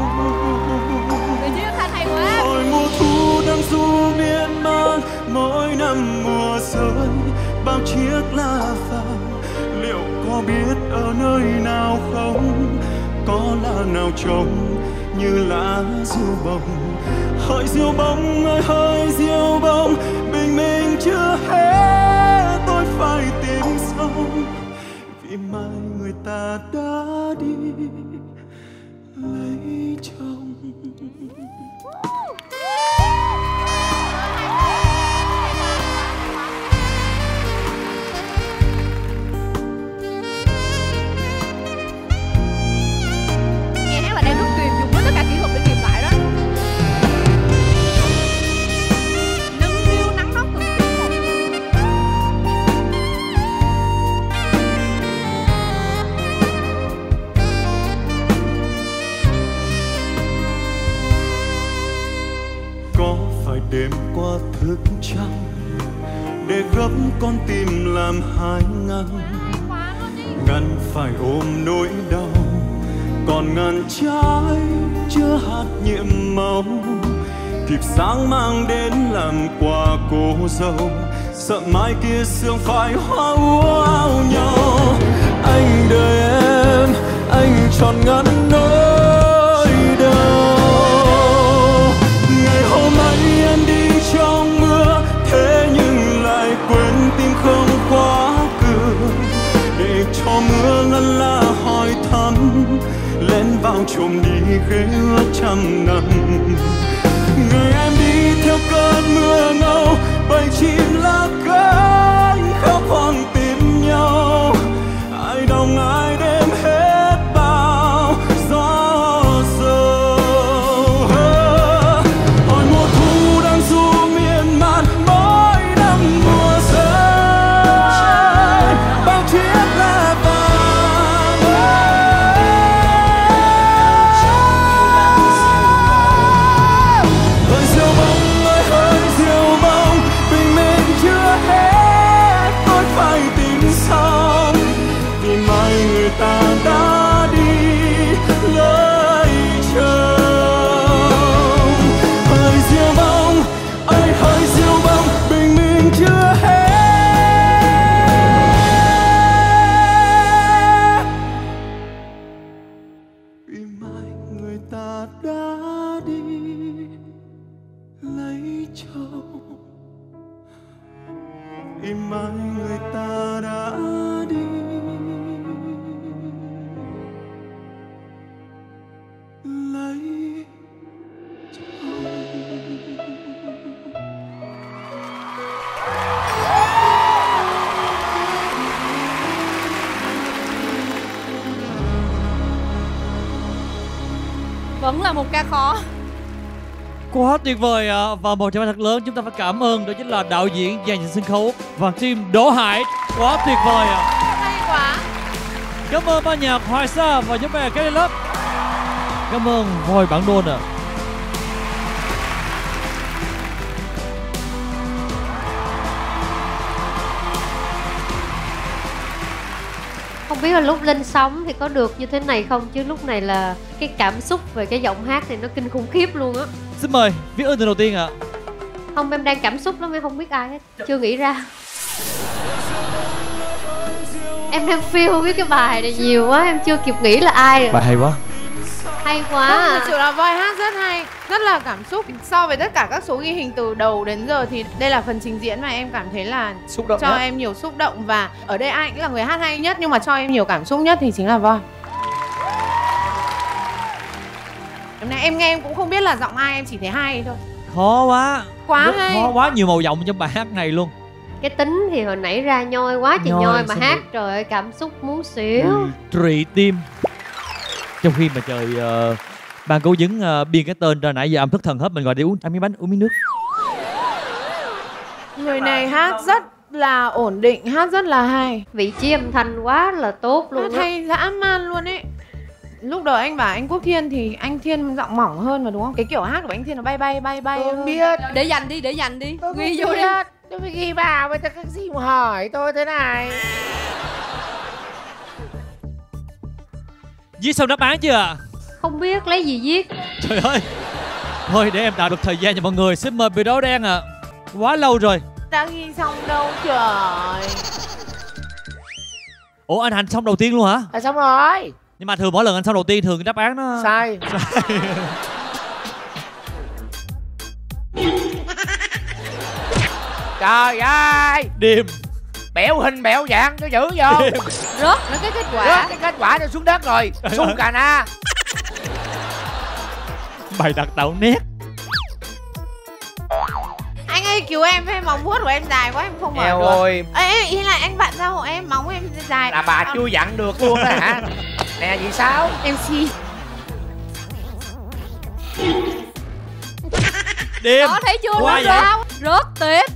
Hồi mùa thu đang du miên man, mỗi năm mùa rơi bao chiếc lá vàng. Liệu có biết ở nơi nào không, có lá nào trông như lá diêu bông. Hỡi diêu bông ơi hỡi diêu bông, bình minh chưa hết tôi phải tìm sâu. Vì mai người ta đã đi lấy chồng. Nghe hát là đang rất kìm, dùng hết tất cả kỹ thuật để kìm lại đó. Nâng niu nắng nót từng tiếng một. Có phải đêm qua thức trắng để gấp con tim làm hai ngăn, ngăn phải ôm nỗi đau, còn ngăn trái chưa hạt nhiệm màu. Kịp sáng mang đến làm quà cô dâu, sợ mai kia sương phai hoa úa áo nhau. Anh đợi em, anh chọn ngăn nỗi đau. Ngày hôm ấy em đi trong mưa, thế nhưng lại quên tim không khóa cửa, để cho mưa ngân la hỏi thăm, lén vào trộm đi khế ước trăm năm. Ngày em đi theo cơn mưa ngâu, bầy chim lá cánh khóc hoang tìm nhau. Ai đồng ai đêm hết bao gió sầu. Hỏi mùa thu đang du miên man mỗi năm mùa rơi, bao chiếc lá vàng hơi diều bông ơi hơi diều bông, bình minh chưa hết tôi phải tìm xong, vì mai người ta đã đi lấy chồng. Hơi diều bông ơi hơi diều bông, bình minh chưa hết vì mai người ta đã đi lấy chồng, vì mai người ta đã đi lấy Vẫn là một ca khó. Quá tuyệt vời ạ. Và một tràng pháo thật lớn chúng ta phải cảm ơn đó chính là đạo diễn, dàn dựng sân khấu và team Đỗ Hải. Quá tuyệt vời ạ. Hay quá. Cảm ơn ban nhạc Hoài Sa và nhóm bè Cái Lớp. Cảm ơn Voi Bản Đôn ạ. Không biết là lúc lên sóng thì có được như thế này không, chứ lúc này là cái cảm xúc về cái giọng hát này nó kinh khủng khiếp luôn á. Xin mời biết ơn từ đầu tiên ạ. Không, em đang cảm xúc lắm, em không biết ai hết, chưa nghĩ ra. Em đang feel với cái bài này nhiều quá, em chưa kịp nghĩ là ai rồi. Bài hay quá. Hay quá. Không, à. thật sự là Voi hát rất hay, rất là cảm xúc. So với tất cả các số ghi hình từ đầu đến giờ thì đây là phần trình diễn mà em cảm thấy là Xúc động cho nhất. em nhiều xúc động. Và ở đây ai cũng là người hát hay nhất, nhưng mà cho em nhiều cảm xúc nhất thì chính là Voi. Hôm nay em nghe em cũng không biết là giọng ai, em chỉ thấy hay thôi. Khó quá. Quá Rất hay. Khó quá, nhiều màu giọng trong bài hát này luôn. Cái tính thì hồi nãy ra nhoi quá trời Nhoi, nhoi mà sao hát được? trời ơi cảm xúc muốn xỉu. Ừ, Trụy tim. Trong khi mà trời uh, ban cố vấn uh, biên cái tên ra nãy giờ âm thức thần hết, mình gọi đi uống ăn miếng bánh, uống miếng nước. Người này hát rất là ổn định, hát rất là hay. Vị trí âm thanh quá là tốt luôn Hát á. hay dã man luôn ấy. Lúc đầu anh bảo anh Quốc Thiên thì anh Thiên giọng mỏng hơn mà đúng không? Cái kiểu hát của anh Thiên nó bay bay bay bay Tôi hơn. biết. Để dành đi, để dành đi. Tôi Ghi không vô đi. biết. Tôi phải ghi vào, vậy cái gì mà hỏi tôi thế này. Viết xong đáp án chưa? Không biết lấy gì viết. Trời ơi. Thôi để em tạo được thời gian cho mọi người. Xin mời Bị Đỏ Đen ạ. À. Quá lâu rồi. Đã ghi xong đâu trời. Ủa anh Hành xong đầu tiên luôn hả? À, xong rồi. Nhưng mà thường mỗi lần anh xong đầu tiên thường cái đáp án nó Sai. Sai. Trời ơi. Điềm. Bẻo hình bẻo dạng cho giữ vô. Điềm. Rớt nó cái kết quả. Rớt cái kết quả nó xuống đất rồi. Xuống cà na. Bài đặt tạo nét. Anh ơi cứu em với móng vuốt của em dài quá em không mở Eo được. ơi. Ê, ê ý là anh bạn ra hộ em, móng em dài. Là bà chưa dặn được luôn đó hả? Nè vì sao? Em xi. Điềm. Đó thấy chưa, Qua nó vậy? rớt. Rớt tiếp.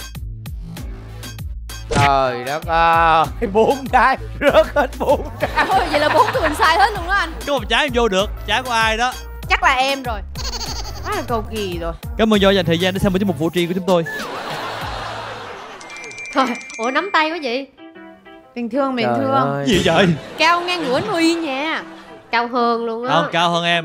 Trời đất ơi. Bốn cái. Rớt hết bốn cái. Thôi vậy là bốn tụi mình sai hết luôn đó anh. Có một trái em vô được. Trái của ai đó? Chắc là em rồi. Quá là cầu kỳ rồi. Cảm ơn Do dành thời gian để xem một tiết mục Vũ Tri của chúng tôi. Thôi, ủa nắm tay quá vậy? Tình thương mến Trời thương. ơi. Gì vậy? Cao ngang ngửa nuôi nha. Cao hơn luôn á. Không, cao hơn em.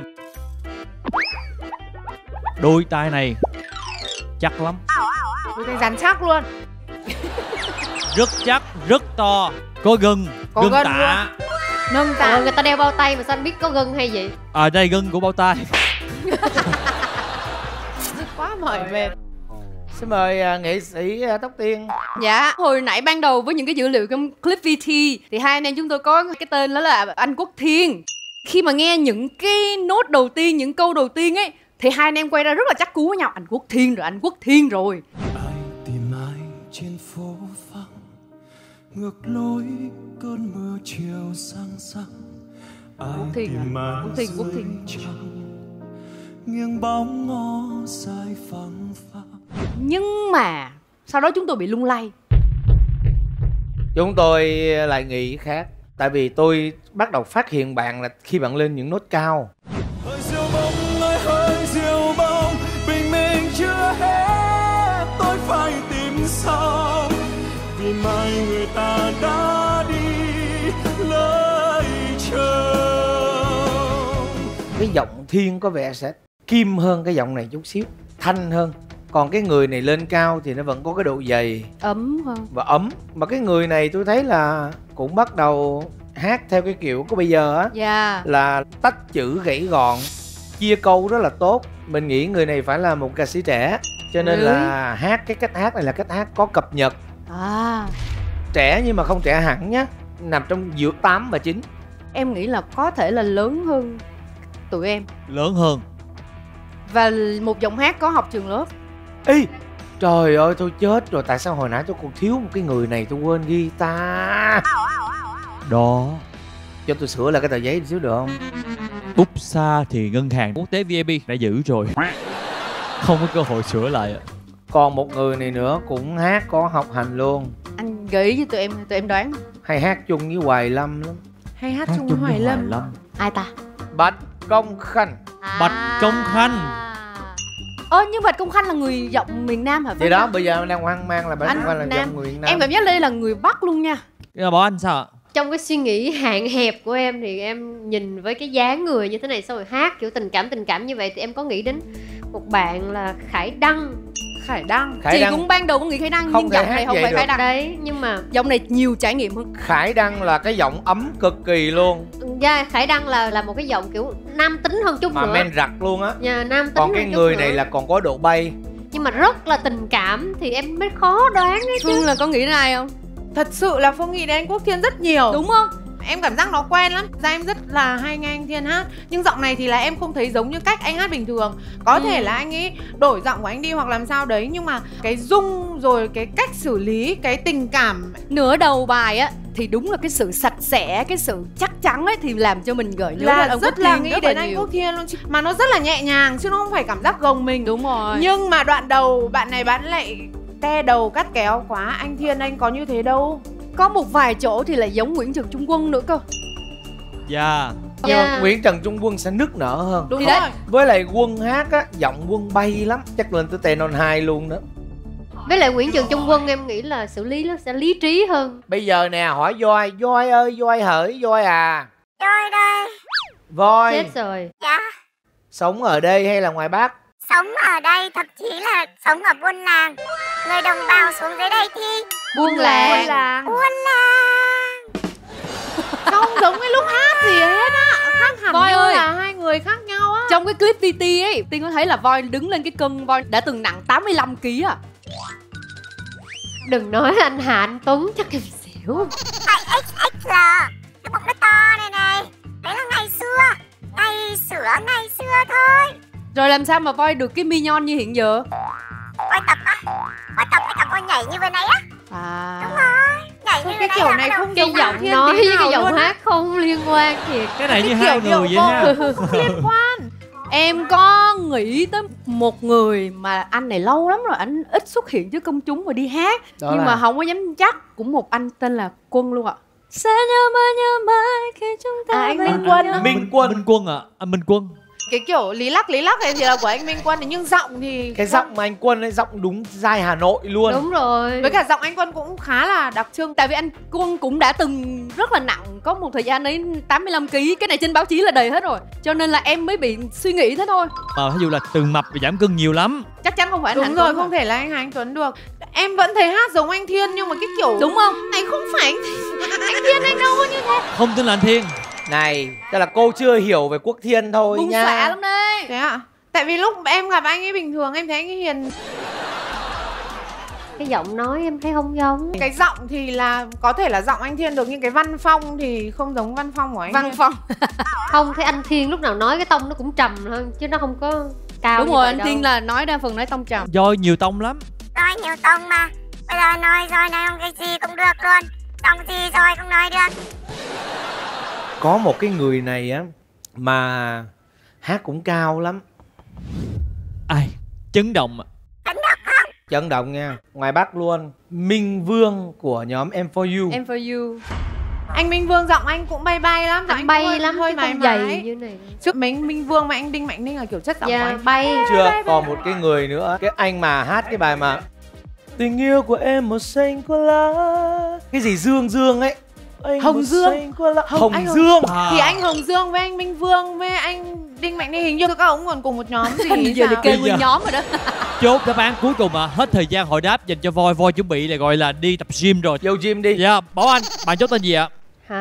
Đôi tay này chắc lắm. Đôi tay rắn chắc luôn. Rất chắc, rất to. Có gân, Có gân gân tạ. Nâng Ờ, tạ. người ta đeo bao tay mà sao anh biết có gân hay gì? À đây gân của bao tay. Quá mỏi mệt. Xin mời uh, nghệ sĩ uh, Tóc Tiên. Dạ, hồi nãy ban đầu với những cái dữ liệu trong clip vê tê thì hai anh em chúng tôi có cái tên đó là anh Quốc Thiên. Khi mà nghe những cái nốt đầu tiên, những câu đầu tiên ấy, thì hai anh em quay ra rất là chắc cú với nhau. Anh Quốc Thiên rồi, anh Quốc Thiên rồi. Ai tìm ai trên phố vắng, ngược lối cơn mưa chiều sang sang. Ai tìm ai Quốc Thiên, Quốc Thiên. nghiêng bóng ngó dài phăng phăng. Nhưng mà sau đó chúng tôi bị lung lay. Chúng tôi lại nghĩ khác. Tại vì tôi bắt đầu phát hiện bạn là khi bạn lên những nốt cao. Hơi diêu bông ơi hơi diêu bông, bình minh chưa hết tôi phải tìm sao, vì mai người ta đã đi lấy chồng. Cái giọng Thiên có vẻ sẽ kim hơn cái giọng này chút xíu, thanh hơn. Còn cái người này lên cao thì nó vẫn có cái độ dày, ấm hơn và ấm. Mà cái người này tôi thấy là cũng bắt đầu hát theo cái kiểu của bây giờ á. Dạ. Là tách chữ gãy gọn, chia câu rất là tốt. Mình nghĩ người này phải là một ca sĩ trẻ, cho nên Really? là hát cái cách hát này là cách hát có cập nhật. À, Trẻ nhưng mà không trẻ hẳn nhá, nằm trong giữa tám và chín. em nghĩ là có thể là lớn hơn tụi em. Lớn hơn. Và một giọng hát có học trường lớp. Ê, trời ơi tôi chết rồi. Tại sao hồi nãy tôi còn thiếu một cái người này, tôi quên guitar. Đó. Cho tôi sửa lại cái tờ giấy xíu được không? Bút xa thì ngân hàng quốc tế vê i pê đã giữ rồi. Không có cơ hội sửa lại. Còn một người này nữa cũng hát có học hành luôn. Anh gợi ý với tụi em, tụi em đoán. Hay hát chung với Hoài Lâm lắm. Hay hát chung với Hoài Lâm. Ai ta? Bạch Công Khanh. Bạch Công Khanh. Ơ nhưng Bạch Công Khanh là người giọng miền Nam hả? Thì đó bây giờ đang hoang mang là Bạch Anh Công Khanh là Nam. giọng người Việt Nam. Em cảm giác đây là người Bắc luôn nha. Nhưng mà bỏ anh sao ạ? Trong cái suy nghĩ hạn hẹp của em thì em nhìn với cái dáng người như thế này, xong rồi hát kiểu tình cảm tình cảm như vậy, thì em có nghĩ đến một bạn là Khải Đăng. Khải Đăng. Khải Chị Đăng cũng ban đầu cũng nghĩ Khải Đăng, không nhưng thể giọng hát này không vậy phải được. Khải Đăng. Đấy, nhưng mà Giọng này nhiều trải nghiệm hơn. Khải Đăng là cái giọng ấm cực kỳ luôn. dạ, Khải Đăng là là một cái giọng kiểu nam tính hơn chút Mà nữa. men rặt luôn á. Dạ, nam tính Còn cái hơn chút người nữa. này là còn có độ bay. Nhưng mà rất là tình cảm thì em mới khó đoán ấy chứ. Phương là có nghĩ đến ai không? Thật sự là Phương nghĩ đến anh Quốc Thiên rất nhiều. Đúng không? Em cảm giác nó quen lắm. Ra em rất là hay nghe anh Thiên hát. Nhưng giọng này thì là em không thấy giống như cách anh hát bình thường. Có Ừ. thể là anh ấy đổi giọng của anh đi hoặc làm sao đấy. Nhưng mà cái dung rồi cái cách xử lý, cái tình cảm. Nửa đầu bài á thì đúng là cái sự sạch sẽ, cái sự chắc chắn ấy thì làm cho mình gợi nhớ đến Là ông rất Quốc là Thiên nghĩ rất đến là anh nhiều. Quốc Thiên luôn. Mà nó rất là nhẹ nhàng chứ nó không phải cảm giác gồng mình. Đúng rồi. Nhưng mà đoạn đầu bạn này bạn lại te đầu cắt kéo quá. Anh Thiên anh có như thế đâu. Có một vài chỗ thì lại giống Nguyễn Trần Trung Quân nữa cơ. Dạ. Nhưng mà Dạ. Nguyễn Trần Trung Quân sẽ nức nở hơn. Đúng Thì rồi. đấy. Với lại Quân hát á, giọng Quân bay lắm. Chắc lên tới Tenon hai luôn đó. Với lại Nguyễn Trần Trung Quân em nghĩ là xử lý nó sẽ lý trí hơn. Bây giờ nè, hỏi Voi. Voi ơi, Voi hỡi, Voi à. Tôi đây. Voi, Chết rồi. Dạ. sống ở đây hay là ngoài Bắc? Sống ở đây, thậm chí là sống ở buôn làng. Người đồng bào xuống dưới đây thì Buôn làng. Buôn làng. buôn làng. Không giống cái lúc hát gì hết á. Khác hẳn Voi như ơi. là hai người khác nhau á. Trong cái clip vê tê ấy, Tiên có thấy là Voi đứng lên cái cân Voi đã từng nặng tám mươi lăm ki lô gam à. Đừng nói anh Hà Anh Tuấn chắc em xỉu. Tại ích ích lờ. Cái bụng nó to này này. Đấy là ngày xưa. Ngày sửa ngày xưa thôi. Rồi làm sao mà Voi được cái mignon như hiện giờ? Voi tập á. Voi tập với cả voi nhảy như vừa nãy á. À. Đúng rồi. Nhảy Thôi như cái vừa nãy kiểu là này bắt đầu không Cái giống giọng anh Thiên nói tí với cái nào giọng luôn á. hát không liên quan thiệt. Cái này như Cái hai kiểu người điệu vậy ha. vô không liên quan. Em có nghĩ tới một người mà anh này lâu lắm rồi anh ít xuất hiện trước công chúng và đi hát. Đó Nhưng là- mà không có dám chắc. Cũng một anh tên là Quân luôn ạ. Sẽ nhớ mãi nhớ mãi khi chúng ta À, anh bên Minh nhau. Quân. Minh Quân. Minh Quân ạ. Anh Minh Quân. Cái kiểu lý lắc lý lắc này thì là của anh Minh Quân, nhưng giọng thì Cái giọng mà anh Quân ấy, giọng đúng dai Hà Nội luôn. Đúng rồi. với cả giọng anh Quân cũng khá là đặc trưng. Tại vì anh Quân cũng đã từng rất là nặng. Có một thời gian ấy tám mươi lăm ki lô gam. Cái này trên báo chí là đầy hết rồi. Cho nên là em mới bị suy nghĩ thế thôi. Mà ví dụ là từ mập và giảm cân nhiều lắm. Chắc chắn không phải anh Đúng Hạnh rồi, Tuấn không thể là anh Hà Anh Tuấn được. Em vẫn thấy hát giống anh Thiên nhưng mà cái kiểu Đúng không? này không phải anh anh Thiên, anh đâu có như thế. Không tin là anh Thiên. Này, tức là cô chưa hiểu về Quốc Thiên thôi Bung nha. xõa lắm đấy. Thế ạ? Tại vì lúc em gặp anh ấy bình thường em thấy anh ấy hiền. Cái giọng nói em thấy không giống. Cái giọng thì là có thể là giọng anh Thiên được, nhưng cái văn phong thì không giống văn phong của anh Văn Thiên. phong. Không, thấy anh Thiên lúc nào nói cái tông nó cũng trầm hơn chứ nó không có cao. Đúng như rồi, vậy anh đâu. Thiên là nói đa phần nói tông trầm. Voi nhiều tông lắm. Nói nhiều tông mà. Bây giờ nói rồi này không cái gì cũng được luôn. Tông gì rồi cũng nói được. Có một cái người này á mà hát cũng cao lắm. Ai? Chấn động. Chấn động nha. Ngoài Bắc luôn. Minh Vương của nhóm Em For You. Em For You. Anh Minh Vương giọng anh cũng bay bay lắm. Anh bay hơi, lắm hơi chứ mái không dày mái. như này. Trước mấy Minh Vương mà anh Đinh Mạnh Ninh là kiểu chất giọng Dạ, của anh. bay. Chưa, còn một cái người nữa. Cái anh mà hát cái bài mà tình yêu của em màu xanh qua lá. Cái gì Dương Dương ấy. Anh Hồng màu Dương. xanh qua lá. Hồng, Hồng anh Dương. À. Thì anh Hồng Dương với anh Minh Vương với anh Đinh Mạnh Ninh hình như các ông còn cùng một nhóm gì Hình giờ sao? được kê Bây nguyên giờ. nhóm rồi đó. Chốt đáp án cuối cùng à. Hết thời gian hỏi đáp dành cho Voi. Voi chuẩn bị là gọi là đi tập gym rồi. Vô gym đi. Dạ, Bảo Anh, bạn chốt tên gì ạ? Hả?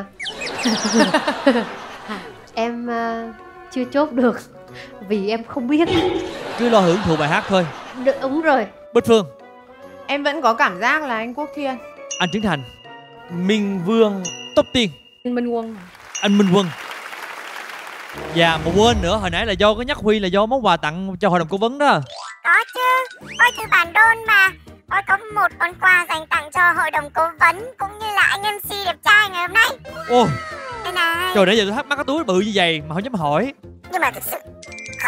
Em uh, chưa chốt được vì em không biết. Cứ lo hưởng thụ bài hát thôi. Được, đúng rồi. Bích Phương. Em vẫn có cảm giác là anh Quốc Thiên. Anh Trấn Thành. Minh Vương. Tóc Tiên. Minh Quân. Anh Minh Quân. Dạ, mà quên nữa, hồi nãy là do cái nhắc Huy là do món quà tặng cho hội đồng cố vấn đó. Có chứ. Coi từ bản đôn mà. Tôi có một món quà dành tặng cho hội đồng cố vấn cũng như là anh em xê đẹp trai ngày hôm nay. Ô, Đây này. trời, nãy giờ tôi thắc mắc cái túi bự như vậy mà không dám hỏi. Nhưng mà thực sự khó.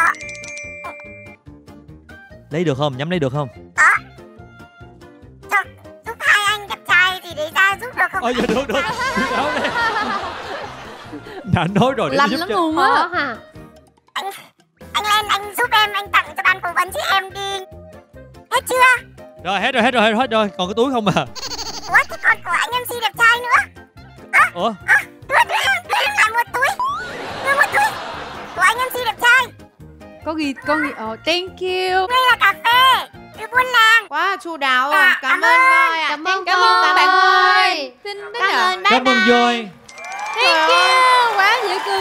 Lấy được không? Nhắm lấy được không? Có. Cho giúp hai anh đẹp trai thì để ra giúp được không? Ôi, dạ được, được. Đó đây. Đã nói rồi để Lành giúp lắm cho. luôn Khó á. hả? Anh anh lên anh giúp em, anh tặng cho ban cố vấn chứ em đi. Hết chưa? Rồi, hết rồi, hết rồi, hết rồi, hết rồi. Còn cái túi không à? Ủa thì còn của anh em xê đẹp trai nữa. À, Ủa? à, đưa, đưa em, đưa em lại một túi. Đưa một túi của anh em xê đẹp trai. Có ghi, có ghi. Oh, thank you. Đây là cà phê từ buôn làng. Quá chu đáo rồi. À, Cảm cảm ơn ơn. Voi ạ. Cảm ơn Cảm ơn Voi. bạn ơi. Xin Cảm ơn bác. Cảm ơn Voi. Thank you. Quá dễ cưng.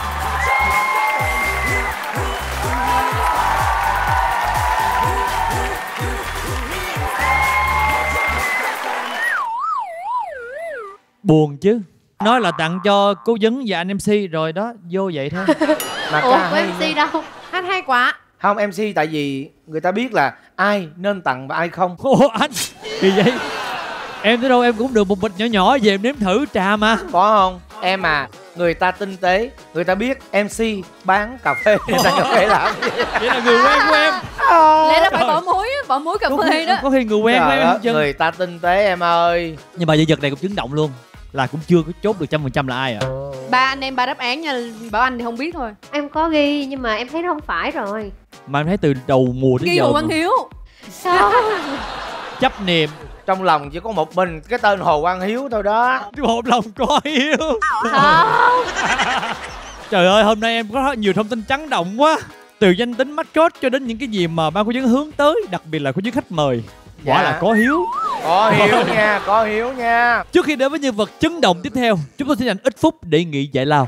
Buồn chứ. Nói là tặng cho cố vấn và anh em xê rồi đó, vô vậy thôi. Mà Ủa, ca của hay em xê nha. đâu? Hát hay quá. Không, em xê tại vì người ta biết là ai nên tặng và ai không. Ủa anh, gì vậy? Em tới đâu em cũng được một bịch nhỏ nhỏ về em nếm thử trà mà. Có không? Em à, người ta tinh tế, người ta biết em xê bán cà phê, người ta cà phê làm gì. Vậy là người quen của em. Lẽ ra phải bỏ muối á, bỏ muối cà phê đó. Có khi người quen của Trời em ơi, hết trơn. người ta tinh tế em ơi. Nhưng mà vật này cũng chứng động luôn, là cũng chưa có chốt được trăm phần trăm là ai ạ. Ba anh em ba đáp án nha, Bảo Anh thì không biết thôi. Em có ghi nhưng mà em thấy nó không phải rồi. Mà em thấy từ đầu mùa đến Ghi giờ Hồ mà. Văn Hiếu. Sao? Chấp niệm. Trong lòng chỉ có một mình cái tên Hồ Quang Hiếu thôi đó. Một lòng có hiếu. Không. Trời ơi, hôm nay em có nhiều thông tin chấn động quá. Từ danh tính mascot cho đến những cái gì mà ban cố vấn hướng tới, đặc biệt là cố vấn khách mời. Quả Dạ. là có hiếu. Có hiếu nha, có hiếu nha. Trước khi đến với nhân vật chấn động tiếp theo, chúng tôi sẽ dành ít phút để nghỉ giải lao.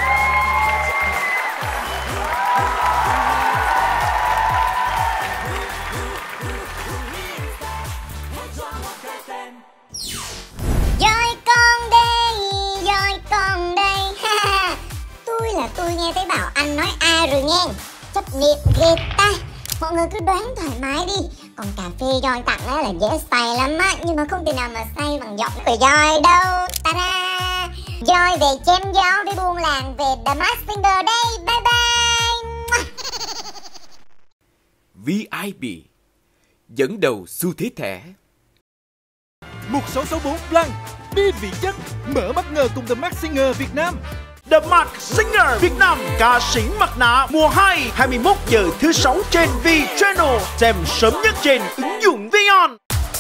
Rồi con đây, rồi con đây. Tôi là tôi nghe thấy bảo anh nói A rồi nghe. Chấp niệm ghê ta. Mọi người cứ đoán thoải mái đi. Còn cà phê Joy tặng á là dễ say lắm á, nhưng mà không thể nào mà say bằng giọng của Joy đâu. Ta-da! Joy về chém gió với buôn làng, về The Masked Singer đây. Bye bye. vê i pê dẫn đầu xu thế thẻ. một sáu sáu bốn Blanc đi vị chất mở bất ngờ cùng The Masked Singer Việt Nam. The Masked Singer Việt Nam, ca sĩ mặt nạ mùa hai, hai mươi mốt giờ thứ sáu trên V Channel, xem sớm nhất trên ứng dụng Vion.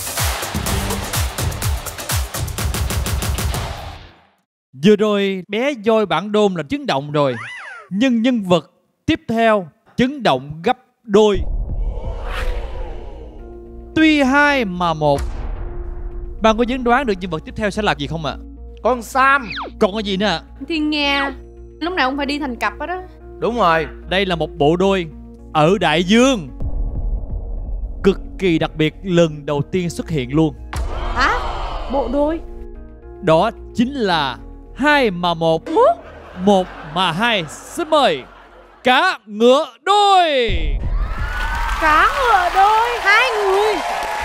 Vừa rồi bé Voi bản đôn là chấn động rồi, nhưng nhân vật tiếp theo chấn động gấp đôi. Tuy hai mà một. Bạn có vấn đoán được nhân vật tiếp theo sẽ làm gì không ạ? Con Sam. Còn cái gì nữa ạ? Thiên Nga. Lúc nào cũng phải đi thành cặp hết đó. Đúng rồi. Đây là một bộ đôi ở đại dương. cực kỳ đặc biệt lần đầu tiên xuất hiện luôn. Hả? Bộ đôi? Đó chính là hai mà một, một mà hai. Xin mời cá ngựa đôi. Cá ngựa đôi, hai người.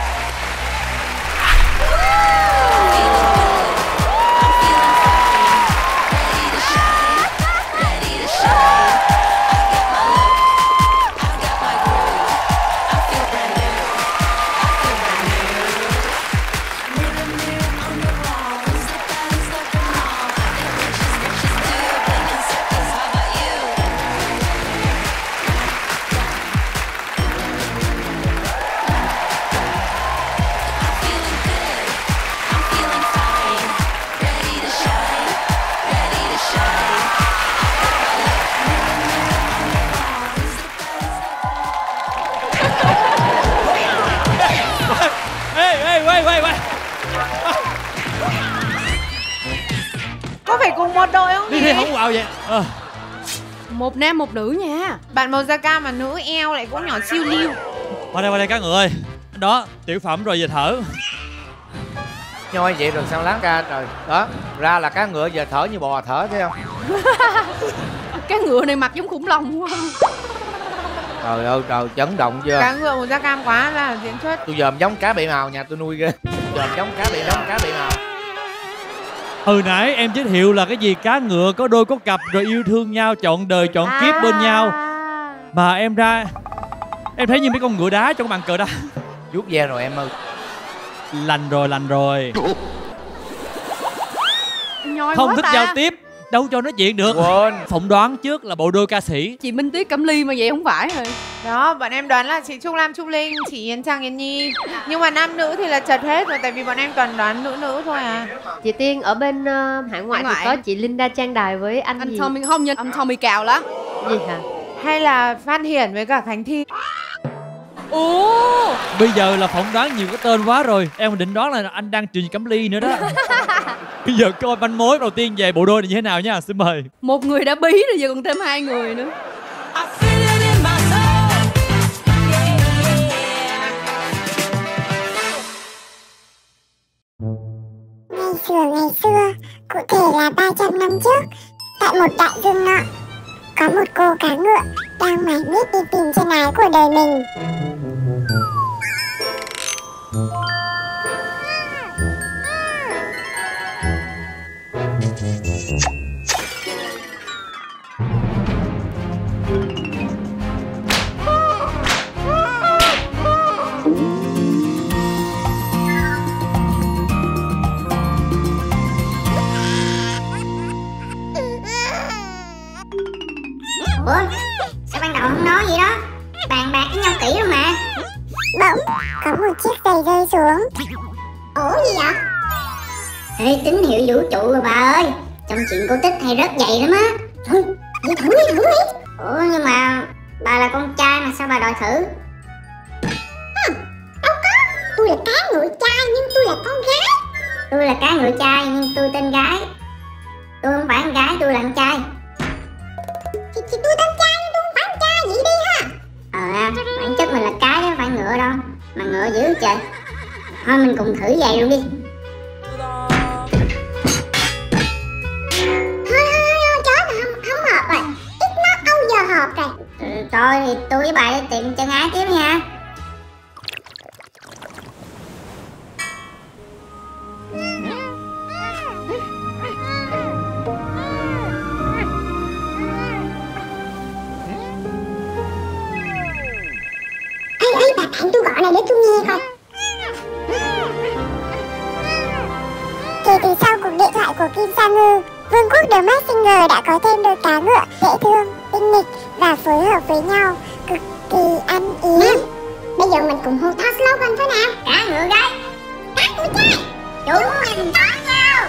Ê, ê, quay, quay, quay. Có phải cùng một đội không Đi nhỉ? đi, không vào vậy. Ờ. Một nam một nữ nha. Bạn màu da cam mà nữ eo lại cũng nhỏ siêu liu. Qua đây, qua đây cá ngựa ơi. Đó, tiểu phẩm rồi giờ thở. Nhoi vậy rồi sao láng ra trời. Đó, ra là cá ngựa giờ thở như bò thở thấy không? Cái ngựa này mặt giống khủng long quá. Trời ơi trời, chấn động chưa? Cá ngựa màu da cam quá là diễn xuất. Tôi dòm giống cá bị màu nhà tôi nuôi ghê. Dòm giống cá bị giống cá bị màu. Hồi nãy em giới thiệu là cái gì cá ngựa có đôi có cặp rồi yêu thương nhau chọn đời chọn kiếp bên nhau. Mà em ra em thấy như mấy con ngựa đá trong bàn cờ đá. Vuốt ve rồi em ơi. Lành rồi, lành rồi. Nhoi Không quá thích ta. giao tiếp, đâu cho nói chuyện được. Quên. Phỏng đoán trước là bộ đôi ca sĩ. Chị Minh Tuyết Cẩm Ly mà vậy không phải rồi. Đó, bọn em đoán là chị Trúc Lam Trúc Linh, chị Yến Trang Yến Nhi. Nhưng mà nam nữ thì là chật hết rồi, tại vì bọn em toàn đoán nữ nữ thôi à. Chị Tiên ở bên uh, hải ngoại Hải thì ngoại. có chị Linda Trang Đài với anh, Anh gì? Tommy không nha, anh Tommy Cào lá. Gì hả? Hay là Phan Hiển với cả Khánh Thi. Ồ, Bây giờ là phỏng đoán nhiều cái tên quá rồi. Em định đoán là anh đang Trịnh Cẩm Ly nữa đó. Bây giờ coi manh mối đầu tiên về bộ đôi này như thế nào nha. Xin mời. một người đã bí rồi giờ còn thêm hai người nữa. Ngày xưa ngày xưa, cụ thể là ba trăm năm trước, tại một đại dương nọ, có một cô cá ngựa đang mải miết đi tìm chân ái của đời mình. Ủa, sao ban đầu không nói gì đó? Bàn bạc với nhau kỹ luôn mà. Bỗng có một chiếc giày rơi xuống. Ủa gì vậy? Ê, tín hiệu vũ trụ rồi bà ơi. Trong chuyện cổ tích hay rất dày lắm á. Thôi, vậy thử đi, thử đi. Ủa nhưng mà bà là con trai mà sao bà đòi thử? Ừ, đâu có. Tôi là cá ngựa trai nhưng tôi là con gái. Tôi là cá ngựa trai nhưng tôi tên gái. Tôi không phải con gái, tôi là con trai. Thì, thì tôi tên trai nhưng tôi không phải con trai, vậy đi ha. Ờ, bản chất mình là cái chứ không phải ngựa đâu. Mà ngựa dữ trời. Thôi mình cùng thử vậy luôn đi. Thôi thôi thôi, chó mà không, không hợp rồi. Ít nó âu giờ hợp rồi. Ừ, thôi thì tôi với bà đi tìm chân ái tiếp nha. Ê, ê, bà bạn tôi gọi này để tôi nghe coi. Kể từ sau cuộc điện thoại của Kim Sa Ngư, Vương quốc The Masked Singer đã có thêm đôi cá ngựa dễ thương, tinh nghịch và phối hợp với nhau cực kỳ ăn ý. Nè, bây giờ mình cùng hô to slogan thế nào? Cá ngựa gái, cá ngựa trai, chúng mình có nhau.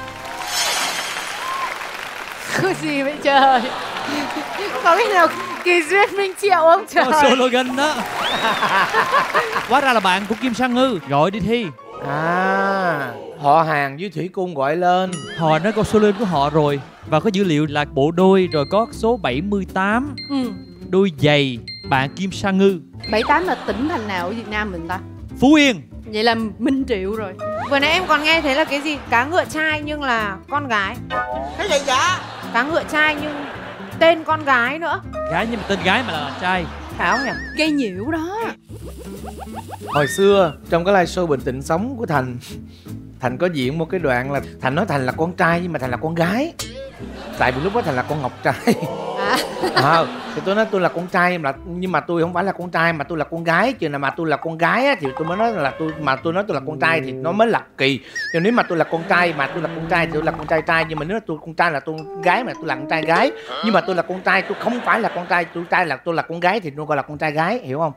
Cái gì vậy trời? Có biết nào kỳ duyên Minh Triệu không trời? Có slogan đó. Hóa ra là bạn của Kim Sa Ngư. Gọi đi Thi. À, họ hàng với Thủy Cung gọi lên. Họ nói câu slogan của họ rồi. Và có dữ liệu là bộ đôi rồi có số bảy mươi tám. Ừ. Đôi giày bạn Kim Sa Ngư. bảy tám là tỉnh thành nào ở Việt Nam mình ta? Phú Yên. Vậy là Minh Triệu rồi. Vừa nãy em còn nghe thấy là cái gì? Cá ngựa trai nhưng là con gái. Cái gì vậy? Cá ngựa trai nhưng tên con gái nữa. Gái nhưng mà tên gái mà là trai. Phải không nhỉ? Gây nhiễu đó. Hồi xưa trong cái live show Bình Tĩnh Sống của Thành, Thành có diễn một cái đoạn là Thành nói Thành là con trai nhưng mà Thành là con gái. Tại vì lúc đó Thành là con ngọc trai. À. À, thì tôi nói tôi là con trai mà nhưng mà tôi không phải là con trai mà tôi là con gái. Chừng nào mà tôi là con gái á, thì tôi mới nói là tôi mà tôi nói tôi là con trai thì nó mới là kỳ. Nhưng nếu mà tôi là con trai mà tôi là con trai thì tôi là con trai trai, nhưng mà nếu mà tôi con trai là tôi con gái mà tôi là con trai gái. Nhưng mà tôi là con trai tôi không phải là con trai, tôi trai là tôi là con gái thì tôi gọi là con trai gái, hiểu không?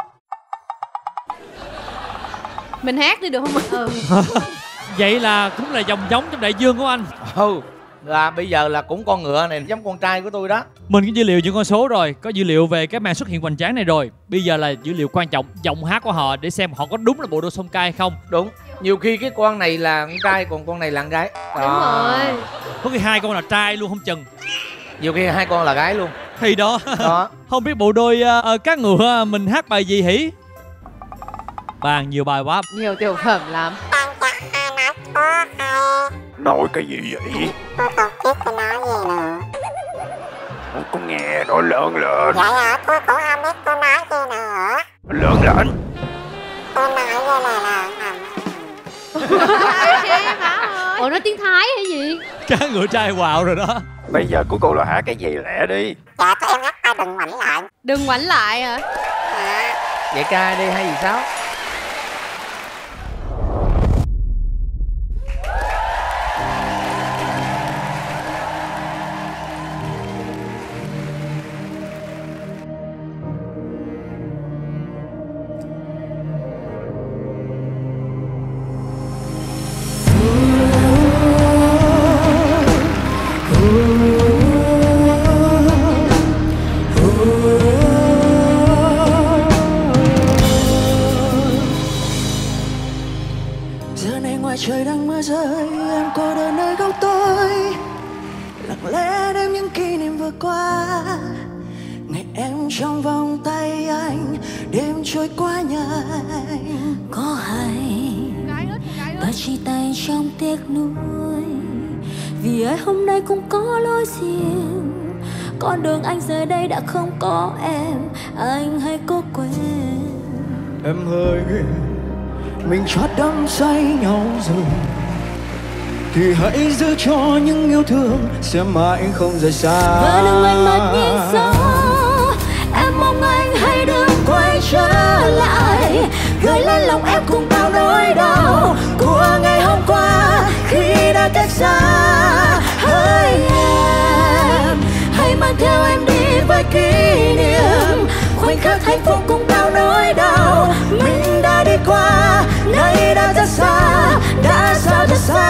Mình hát đi được không? Ừ. Vậy là cũng là dòng giống trong đại dương của anh. Ừ, là bây giờ là cũng con ngựa này giống con trai của tôi đó. Mình có dữ liệu những con số rồi, có dữ liệu về cái màn xuất hiện hoành tráng này rồi. Bây giờ là dữ liệu quan trọng, giọng hát của họ để xem họ có đúng là bộ đôi song cai hay không. Đúng, nhiều khi cái con này là con trai còn con này là con gái. Đúng rồi. Có khi hai con là trai luôn không chừng. Nhiều khi hai con là gái luôn. Thì đó, đó. Không biết bộ đôi uh, cá ngựa mình hát bài gì hỉ? Bàn nhiều bài quá. Nhiều tiểu phẩm lắm. Nói cái gì vậy? Tôi không biết tôi nói gì nữa. Không có nghe, nói lớn lên. Dạ dạ, tôi cũng không biết tôi nói gì nữa. Lớn lên. Tôi nói như là là làm. Ủa nói tiếng Thái hay gì? Cá ngựa trai quạo rồi đó. Bây giờ của cô là hát cái gì lẹ đi. Dạ tụi em hát ta đừng ngoảnh lại. Đừng ngoảnh lại hả? Dạ. Vậy ca đi hay gì sao? Giờ này ngoài trời đang mưa rơi, em cô đơn nơi góc tối, lặng lẽ đêm những kỷ niệm vừa qua. Ngày em trong vòng tay anh, đêm trôi qua nhanh. Có hay ta chia tay trong tiếc nuối, vì ai hôm nay cũng có lối riêng. Con đường anh giờ đây đã không có em, anh hãy cố quên. Em hơi nghiêng, mình chót đắm say nhau rồi, thì hãy giữ cho những yêu thương sẽ mãi không rời xa. Và đừng anh mắt nhìn gió, em mong anh hãy đừng quay trở lại, gợi lên lòng em cùng bao nỗi đau của ngày hôm qua khi đã cách xa. Hỡi em, hãy mang theo em đi với kỷ niệm khoảnh khắc hạnh phúc cùng bao nỗi đau mình đã đi qua, nay đã rất xa, đã xa rất xa.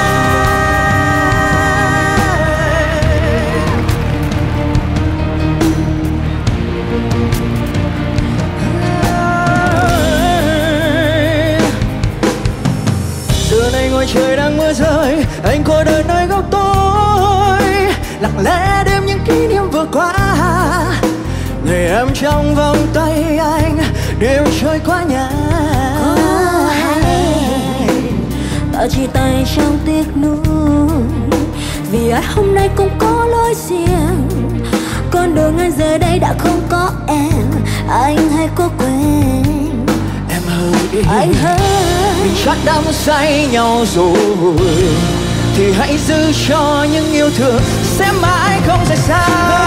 Giờ này ngoài trời đang mưa rơi, anh cô đơn nơi góc tối, lặng lẽ đêm những kỷ niệm vừa qua. Ngày em trong vòng tay anh, đêm trôi qua nhanh. Có hay ta chia tay trong tiếc nuối, vì ai hôm nay cũng có lối riêng. Con đường anh giờ đây đã không có em, anh hãy cố quên. Em hỡi đi, anh hỡi, mình chắc đắm say nhau rồi, thì hãy giữ cho những yêu thương sẽ mãi không rời xa.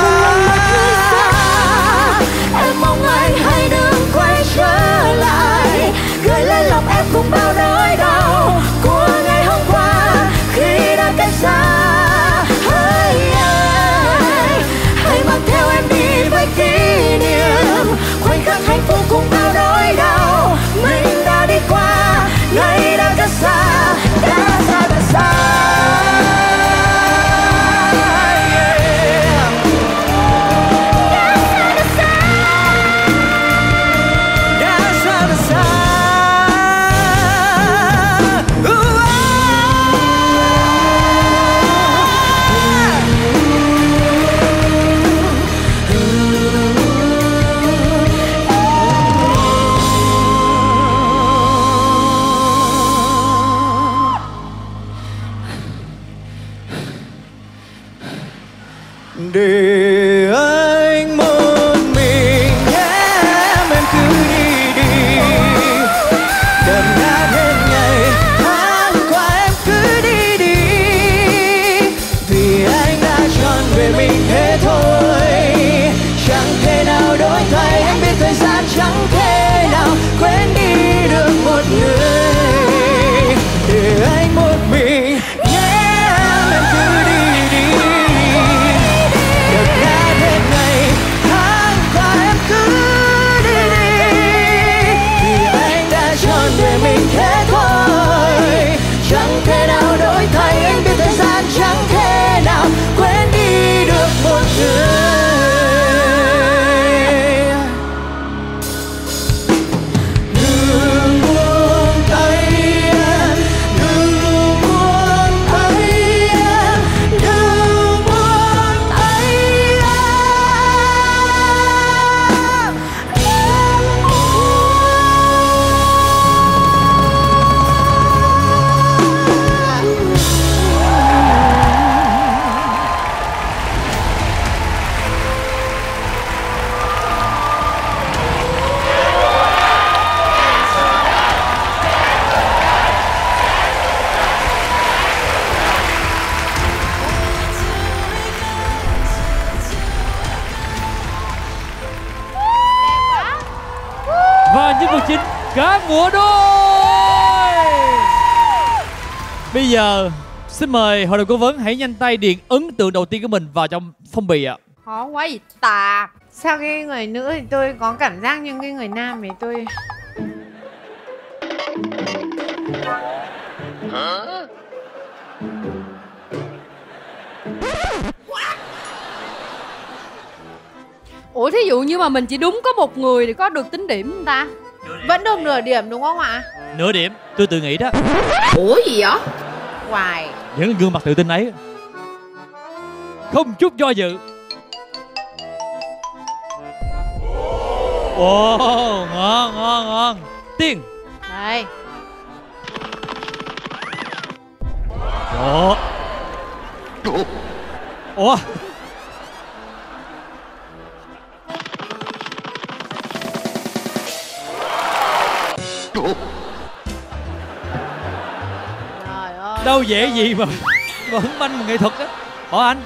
Em mong anh hãy đừng quay trở lại, gợi lên lòng em cùng bao nỗi đau của ngày hôm qua khi đã cách xa. Hỡi em, hãy mang theo em đi với kỷ niệm khoảnh khắc hạnh phúc cùng bao nỗi đau mình đã đi qua, ngày đã rất xa, đã xa rất xa. cá ngựa đôi. Bây giờ xin mời hội đồng cố vấn hãy nhanh tay điền ấn tượng đầu tiên của mình vào trong phong bì ạ. Khó quá gì tà. Sao cái người nữ thì tôi có cảm giác nhưng cái người nam thì tôi Ủa thí dụ như mà mình chỉ đúng có một người thì có được tính điểm không ta? Vẫn được nửa điểm đúng không ạ? Nửa điểm, tôi tự nghĩ đó. Ủa gì vậy? Hoài. Vẫn là gương mặt tự tin ấy. Không chút do dự. Ồ, oh, ngon, ngon, ngon. Tiên. Đây. Ủa. Ủa. Đâu dễ gì mà mà hứng banh mà nghệ thuật á. Bỏ anh.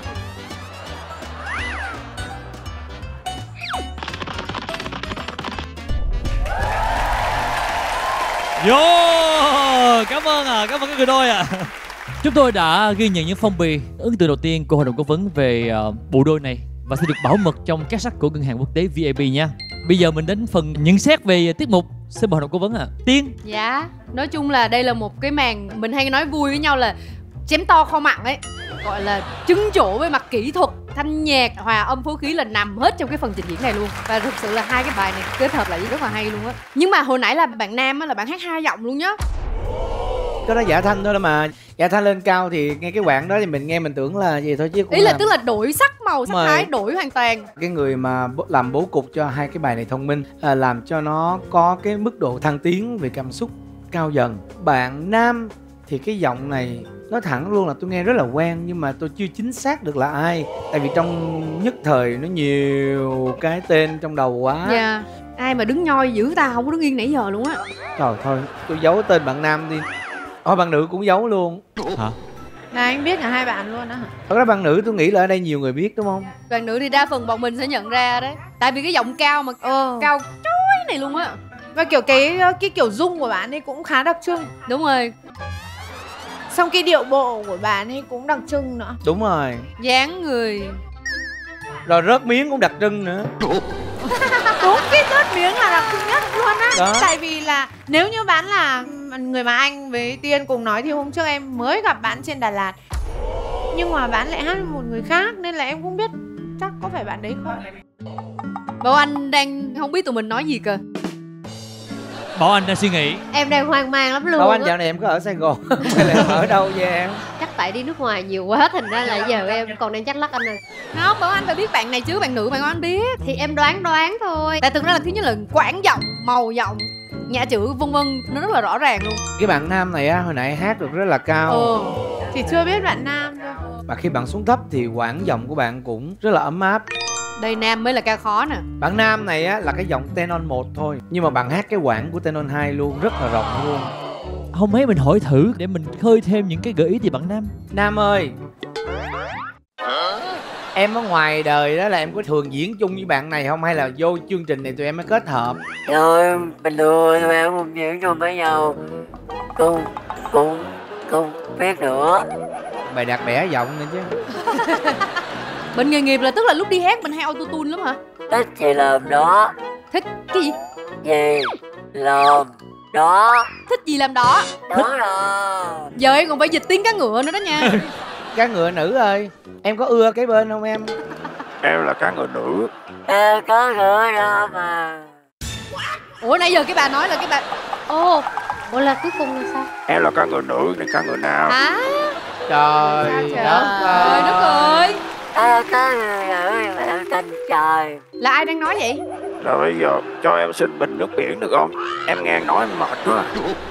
Vô, cảm ơn à, cảm ơn các người đôi à. Chúng tôi đã ghi nhận những phong bì ấn tượng đầu tiên của hội đồng cố vấn về uh, bộ đôi này và sẽ được bảo mật trong két sắt của ngân hàng quốc tế vê a pê nha. Bây giờ mình đến phần nhận xét về tiết mục. Xin mời hội đồng cố vấn ạ. À. Tiên. Dạ, nói chung là đây là một cái màn mình hay nói vui với nhau là chém to kho mặn ấy, gọi là trứng trổ với mặt kỹ thuật, thanh nhạc, hòa âm phối khí là nằm hết trong cái phần trình diễn này luôn. Và thực sự là hai cái bài này kết hợp lại rất là hay luôn á. Nhưng mà hồi nãy là bạn nam á, là bạn hát hai giọng luôn nhá. Cái đó giả thanh thôi đó mà. Giả thanh lên cao thì nghe cái quãng đó thì mình nghe mình tưởng là gì thôi chứ cũng ý là làm... tức là đổi sắc màu sắc Mà... thái đổi hoàn toàn. Cái người mà làm bố cục cho hai cái bài này thông minh, à, làm cho nó có cái mức độ thăng tiến về cảm xúc cao dần. Bạn nam thì cái giọng này nói thẳng luôn là tôi nghe rất là quen nhưng mà tôi chưa chính xác được là ai. Tại vì trong nhất thời nó nhiều cái tên trong đầu quá. Dạ yeah. Ai mà đứng nhoi giữ ta không có đứng yên nãy giờ luôn á. Trời thôi tôi giấu tên bạn nam đi. Ôi bạn nữ cũng giấu luôn. Hả? Là anh biết là hai bạn luôn á hả? Thật ra bạn nữ tôi nghĩ là ở đây nhiều người biết đúng không? Bạn nữ thì đa phần bọn mình sẽ nhận ra đấy. Tại vì cái giọng cao mà ờ. cao chói này luôn á. Và kiểu cái cái kiểu dung của bạn ấy cũng khá đặc trưng. Đúng rồi. Xong cái điệu bộ của bạn ấy cũng đặc trưng nữa. Đúng rồi. Dáng người. Rồi rớt miếng cũng đặc trưng nữa. Đúng, cái rớt miếng là đặc trưng nhất luôn á. Đó. Tại vì là nếu như bạn là người mà anh với Tiên cùng nói thì hôm trước em mới gặp bạn trên Đà Lạt. Nhưng mà bạn lại hát một người khác nên là em cũng biết chắc có phải bạn đấy không. Bảo Anh đang không biết tụi mình nói gì cơ. Bảo Anh đang suy nghĩ. Em đang hoang mang lắm luôn. Bảo Anh dạo này em có ở Sài Gòn hay là em ở đâu vậy em? Chắc tại đi nước ngoài nhiều quá thành ra là giờ em còn đang chắc lắc anh rồi. Không, Bảo Anh phải biết bạn này chứ, bạn nữ bạn Anh biết. Thì em đoán đoán thôi. Tại thực ra là thứ nhất là quãng giọng, màu giọng, nhã chữ vân vân nó rất là rõ ràng luôn. Cái bạn nam này á hồi nãy hát được rất là cao. Ừ. Chỉ chưa biết bạn nam thôi. Và khi bạn xuống thấp thì quãng giọng của bạn cũng rất là ấm áp. Đây nam mới là ca khó nè. Bạn nam này á là cái giọng tenon một thôi, nhưng mà bạn hát cái quãng của tenon hai luôn, rất là rộng luôn. Không mấy mình hỏi thử để mình khơi thêm những cái gợi ý từ bạn nam. Nam ơi, em ở ngoài đời đó là em có thường diễn chung với bạn này không hay là vô chương trình này tụi em mới kết hợp? Rồi bình thường tụi em không diễn chung với nhau. Cũng cũng không biết nữa. Bài đạt bẻ giọng nữa chứ. Bệnh nghề nghiệp là tức là lúc đi hát mình hay auto tune lắm hả? Thích thì làm đó. Thích cái gì? Gì làm đó. Thích gì làm đó. Đó là. Giờ em còn phải dịch tiếng cá ngựa nữa đó nha. Cá ngựa nữ ơi, em có ưa cái bên không em? Em là cá ngựa nữ. Em có ngựa đó mà. Ủa nãy giờ cái bà nói là cái bà. Ồ, ủa là cuối cùng là sao? Em là cá ngựa nữ này cá ngựa nam. À. Trời đất ơi. Đất ơi. Em có ngựa nữ mà em tin trời. Là ai đang nói vậy? Rồi bây giờ cho em xin bình nước biển được không? Em nghe nói em mệt quá.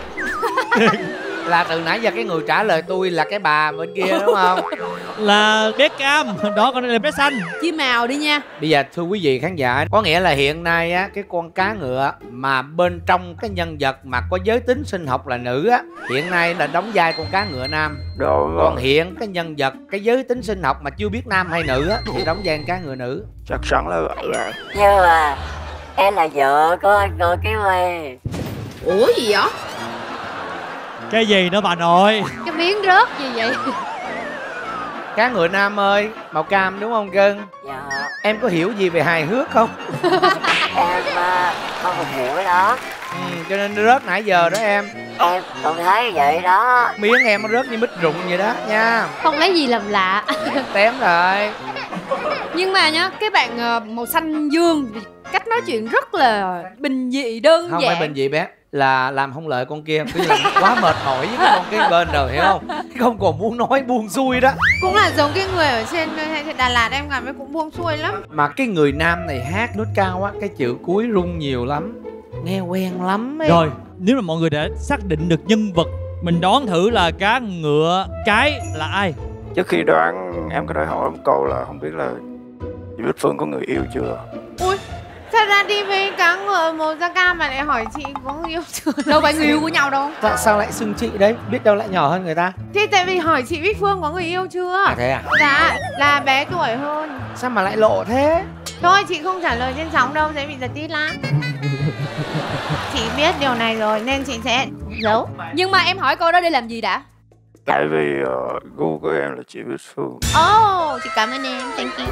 Là từ nãy giờ cái người trả lời tôi là cái bà bên kia đúng không? Là bé cam, đó còn đây là bé xanh. Chim màu đi nha. Bây giờ thưa quý vị khán giả, có nghĩa là hiện nay á cái con cá ngựa mà bên trong cái nhân vật mà có giới tính sinh học là nữ á, hiện nay là đóng vai con cá ngựa nam. Đúng. Còn hiện cái nhân vật cái giới tính sinh học mà chưa biết nam hay nữ á thì đóng vai cá ngựa nữ. Chắc chắn là vậy rồi. Nhưng mà em là vợ của anh Ngô Kiến Huy. Ủa gì vậy? Cái gì nữa bà nội? Cái miếng rớt gì vậy? Cá ngựa nam ơi, màu cam đúng không Cưng? Dạ. Em có hiểu gì về hài hước không? Em uh, không hiểu đó. Ừ, cho nên nó rớt nãy giờ đó em. Em cũng thấy vậy đó. Miếng em nó rớt như mít rụng vậy đó nha. Không lấy gì làm lạ. Tém rồi. Nhưng mà nhá, cái bạn uh, màu xanh dương cách nói chuyện rất là bình dị, đơn Không giản. phải bình dị bé, là làm không lợi con kia, cứ như là quá mệt mỏi với cái con cái bên rồi, hiểu không? Không còn muốn nói, buông xuôi đó. Cũng là giống cái người ở trên Đà Lạt em cảm thấy cũng buông xuôi lắm. Mà cái người nam này hát nốt cao á, cái chữ cuối rung nhiều lắm, nghe quen lắm ấy. Rồi, nếu mà mọi người đã xác định được nhân vật, mình đoán thử là cá ngựa cái là ai? Trước khi đoán em có thể hỏi một câu là không biết là chị Bích Phương có người yêu chưa? Ui, sao ra đi với cá ngựa màu da cam mà lại hỏi chị có người yêu chưa? Đâu phải người yêu của nhau đâu. Tại sao lại xưng chị đấy? Biết đâu lại nhỏ hơn người ta. Thế tại vì hỏi chị Bích Phương có người yêu chưa? À thế à? Dạ, là bé tuổi hơn. Sao mà lại lộ thế? Thôi chị không trả lời trên sóng đâu, sẽ bị giật tít lắm. Chị biết điều này rồi nên chị sẽ giấu. Nhưng mà em hỏi cô đó để làm gì đã? Tại vì uh, gu của em là chị Bích Phương. Oh, chị cảm ơn em, thank you.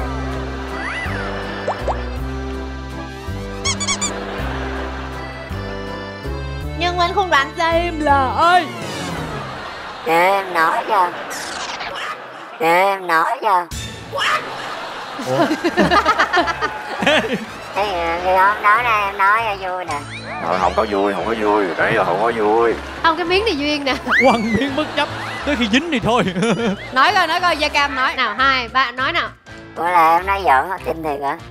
Nhưng anh không đoán ra em là ai. Để em nói cho. Để em nói cho. Thế thì không nói đây, em nói cho vui nè. Rồi, không có vui, không có vui, đấy là không có vui. Không, cái miếng này duyên nè. Quăng miếng bất chấp, tới khi dính thì thôi. Nói coi, nói coi, da cam nói. Nào, hai, ba, nói nào. Ủa là em nói giỡn hả? Tin thiệt hả?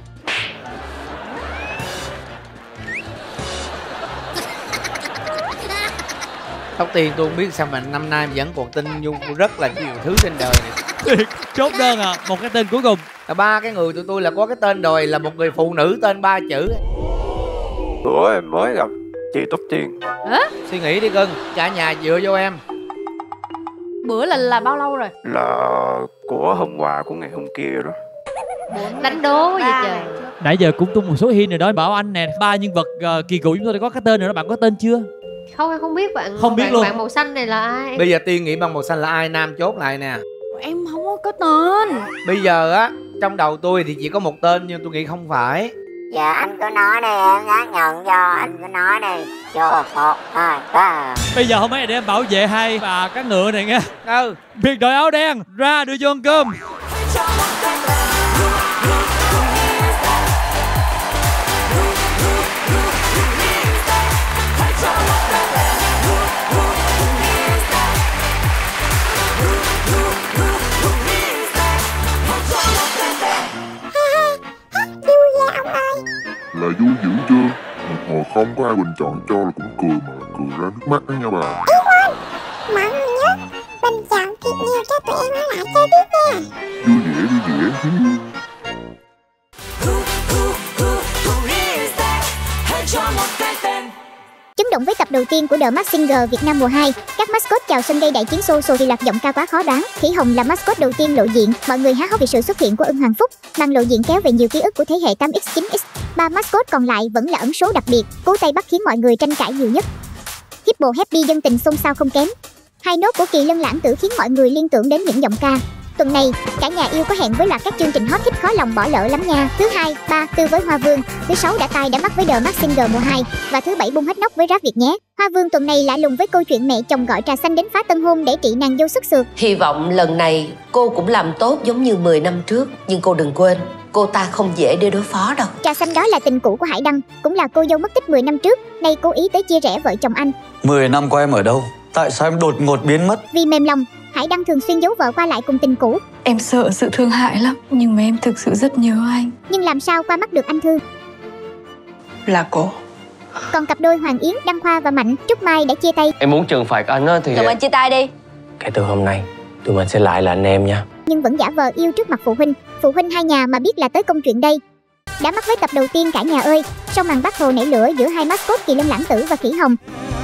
Tóc Tiên tôi không biết sao mà năm nay vẫn còn tin Nhung rất là nhiều thứ trên đời này. Chốt đơn à, một cái tên cuối cùng. Ba cái người tụi tôi là có cái tên rồi, là một người phụ nữ tên ba chữ. Bữa em mới gặp chị Tóc Tiên. Hả? Suy nghĩ đi Cưng, cả nhà dựa vô em. Bữa là là bao lâu rồi? Là của hôm qua, của ngày hôm kia đó. Đánh đố gì trời. Nãy giờ cũng tung một số hint rồi đó. Bảo anh nè, ba nhân vật uh, kỳ cựu chúng tôi đã có cái tên rồi đó. Bạn có tên chưa? Không, em không biết bạn. Không biết bạn, luôn. Bạn màu xanh này là ai? Bây giờ Tiên nghĩ bằng màu xanh là ai? Nam chốt lại nè. Em không có tên. Bây giờ á, trong đầu tôi thì chỉ có một tên nhưng tôi nghĩ không phải. Dạ anh cứ nói đi, em nhá nhận cho anh cứ nói đi. Vô một, hai, ba. Bây giờ hôm nay để em bảo vệ hai bà cá ngựa này nha. Ừ. Biệt đội áo đen ra đưa vô ăn cơm. Là vui dữ chưa? Một hồi không có ai bình chọn cho là cũng cười mà cười ra nước mắt đó nha bà. Mọi người nhớ bình chọn thiệt nhiều cho tụi em ở lại chơi biết nha. Vui vẻ vui vẻ. Chấn động với tập đầu tiên của The Masked Singer Việt Nam mùa hai. Các mascot chào sân gây đại chiến xô xô thì loạt giọng ca quá khó đoán. Khỉ Hồng là mascot đầu tiên lộ diện, mọi người há hốc vì sự xuất hiện của Ưng Hoàng Phúc. Màn lộ diện kéo về nhiều ký ức của thế hệ tám x chín x. Ba mascot còn lại vẫn là ẩn số đặc biệt, cú tay bắt khiến mọi người tranh cãi nhiều nhất. Hippo Happy dân tình xôn xao không kém. Hai nốt của Kỳ Lân Lãng Tử khiến mọi người liên tưởng đến những giọng ca. Tuần này, cả nhà yêu có hẹn với loạt các chương trình hot hit khó lòng bỏ lỡ lắm nha. Thứ hai, ba, tư với Hoa Vương. Thứ sáu đã tai đã mắt với The Masked Singer mùa hai. Và thứ bảy bung hết nóc với Rap Việt nhé. Hoa Vương tuần này lạ lùng với câu chuyện mẹ chồng gọi trà xanh đến phá tân hôn để trị nàng dâu sức sượt. Hy vọng lần này cô cũng làm tốt giống như mười năm trước. Nhưng cô đừng quên, cô ta không dễ để đối phó đâu. Trà xanh đó là tình cũ của Hải Đăng, cũng là cô dâu mất tích mười năm trước. Nay cố ý tới chia rẽ vợ chồng anh. mười năm của em ở đâu? Tại sao em đột ngột biến mất? Vì mềm lòng, Hải Đăng thường xuyên giấu vợ qua lại cùng tình cũ. Em sợ sự thương hại lắm, nhưng mà em thực sự rất nhớ anh. Nhưng làm sao qua mắt được anh Thư? Là cô. Còn cặp đôi Hoàng Yến, Đăng Khoa và Mạnh, Trúc Mai đã chia tay. Em muốn trừng phạt anh á thì... Tụi mình chia tay đi. Kể từ hôm nay, tụi mình sẽ lại là anh em nha. Nhưng vẫn giả vờ yêu trước mặt phụ huynh. Phụ huynh hai nhà mà biết là tới công chuyện đây. Đã mắc với tập đầu tiên cả nhà ơi. Sau màn battle nảy lửa giữa hai mascot Kỳ Lân Lãng Tử và Khỉ Hồng.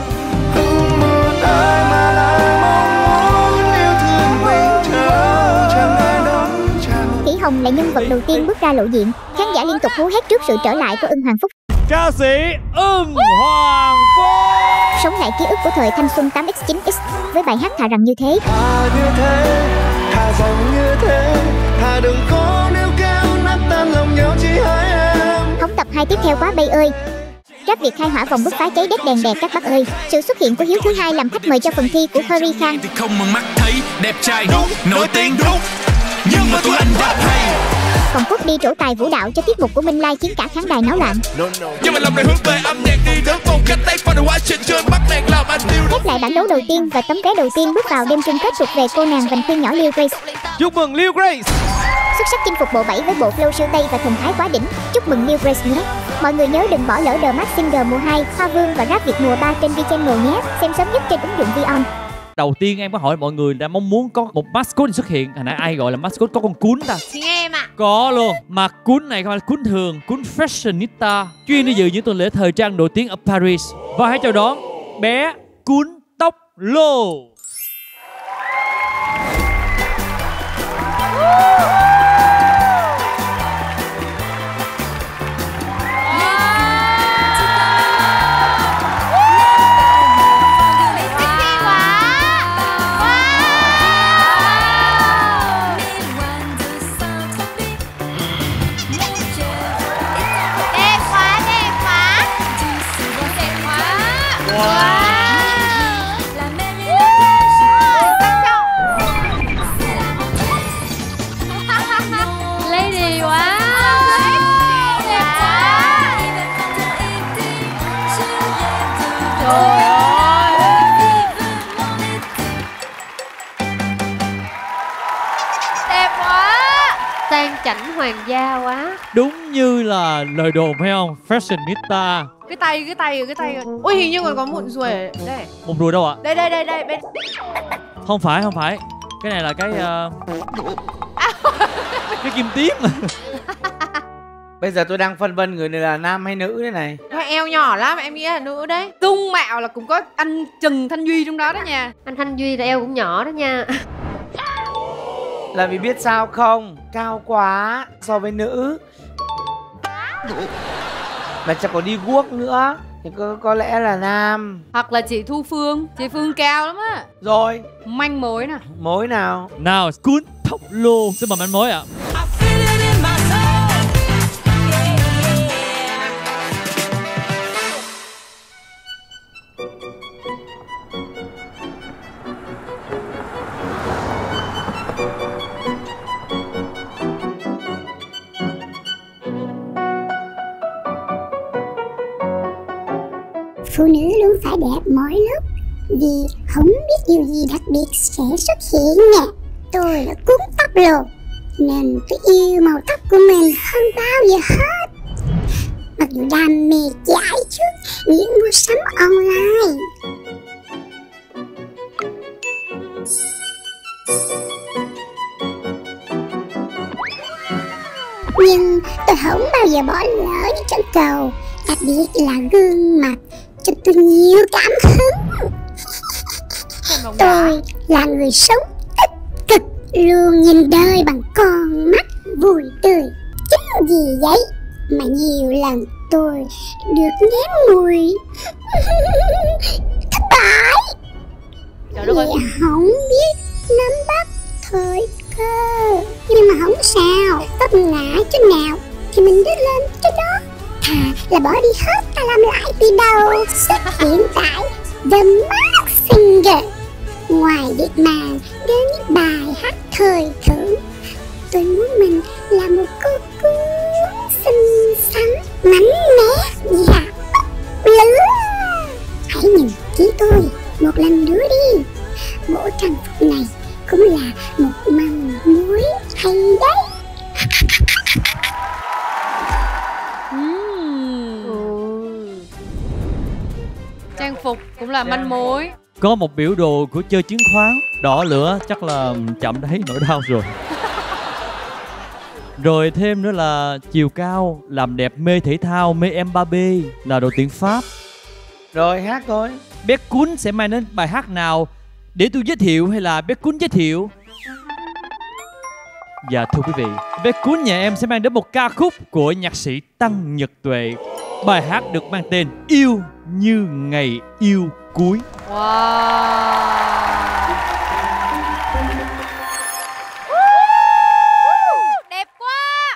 Khỉ Hồng là nhân vật đầu tiên bước ra lộ diện. Khán giả liên tục hú hét trước sự trở lại của Ưng Hoàng Phúc. Ca sĩ Ưng Hoàng Phúc. sống lại ký ức của thời thanh xuân tám x chín x với bài hát Thà rằng như thế. Thà như thế, thà rằng như thế, thà đừng có níu kéo nát tan lòng nhau chỉ hai em. Không tập hai tiếp theo quá bay ơi. Rap Việt khai hỏa vòng bứt phá cháy đét đèn đẹp các bác ơi. Sự xuất hiện của Hiếu thứ hai làm khách mời cho phần thi của Harry Khan. Thì không mà mắt thấy đẹp trai đúng, nổi tiếng đúng, nhưng mà tụi anh rap hay. Còn Phúc đi trổ tài vũ đạo cho tiết mục của Minh Lai khiến cả khán đài náo loạn. Nhưng mà lòng này hướng về âm nhạc đi đến một cách tay phần quá trình chơi bắt đèn làm anh yêu. Khép lại bảng đấu đầu tiên và tấm vé đầu tiên bước vào đêm chung kết thuộc về cô nàng vành khuyên nhỏ Lil Grace. Chúc mừng Lil Grace. Xuất sắc chinh phục bộ bảy với bộ flow siêu tây và thần thái quá đỉnh. Chúc mừng Lil Grace nhé. Mọi người nhớ đừng bỏ lỡ The Masked Singer mùa hai, Hoa Vương và Rap Việt mùa ba trên V-Channel nhé. Xem sớm nhất trên ứng dụng Vion. Đầu tiên em có hỏi mọi người đã mong muốn có một mascot xuất hiện. Hồi nãy ai gọi là mascot có con cún ta? Chính em ạ. À. Có luôn. Mà cún này không phải là cún thường, cún fashionista, chuyên đi dự những tuần lễ thời trang nổi tiếng ở Paris. Và hãy chào đón bé cún tóc lô. Chảnh hoàng gia quá. Đúng như là lời đồn phải không? Fashionista. Cái tay, cái tay, cái tay. Ôi hình như còn có mụn ruồi ở đây. Mụn ruồi đâu ạ? Đây, đây, đây, đây. Bên... Không phải, không phải. Cái này là cái uh... cái kim tím. Bây giờ tôi đang phân vân người này là nam hay nữ thế này. Cái eo nhỏ lắm, em nghĩ là nữ đấy. Tung mạo là cũng có anh Trần Thanh Duy trong đó đó nha. Anh Thanh Duy là eo cũng nhỏ đó nha. Là vì biết sao không? Cao quá so với nữ. Mà chắc có đi guốc nữa thì có, có lẽ là nam. Hoặc là chị Thu Phương. Chị Phương cao lắm á. Rồi. Manh mối nè. Mối nào? Nào, cún tóc lô. Xin mời manh mối ạ. Phụ nữ luôn phải đẹp mọi lúc, vì không biết điều gì đặc biệt sẽ xuất hiện nè. Tôi là cún tóc lồ, nên tôi yêu màu tóc của mình hơn bao giờ hết. Mặc dù đam mê chạy trước những mua sắm online. Nhưng tôi không bao giờ bỏ lỡ những trận cầu, đặc biệt là gương mặt cho tôi nhiều cảm hứng. Tôi là người sống tích cực, luôn nhìn đời bằng con mắt vui tươi. Chính vì vậy mà nhiều lần tôi được nếm mùi thất bại. Vì không biết nắm bắt thời cơ. Nhưng mà không sao, tóc ngã chỗ nào thì mình đứng lên chỗ đó. Thà là bỏ đi hết ta làm lại từ đầu. Xuất hiện tại The Masked Singer. Ngoài việc mang đến những bài hát thời thượng, tôi muốn mình là một cô cuốn xinh xắn, mạnh mẽ và bốc lửa. Hãy nhìn kỹ tôi một lần nữa đi. Bộ trang phục này cũng là một manh mối hay đấy. Trang phục cũng là manh mối. Có một biểu đồ của chơi chứng khoán đỏ lửa, chắc là chậm thấy nỗi đau rồi. Rồi thêm nữa là chiều cao, làm đẹp, mê thể thao, mê Mbappé, là đội tuyển Pháp. Rồi hát thôi. Bé Cún sẽ mang đến bài hát nào để tôi giới thiệu hay là bé Cún giới thiệu? Dạ thưa quý vị, bé Cún nhà em sẽ mang đến một ca khúc của nhạc sĩ Tăng Nhật Tuệ. Bài hát được mang tên Yêu Như Ngày Yêu Cuối. Wow. Đẹp quá.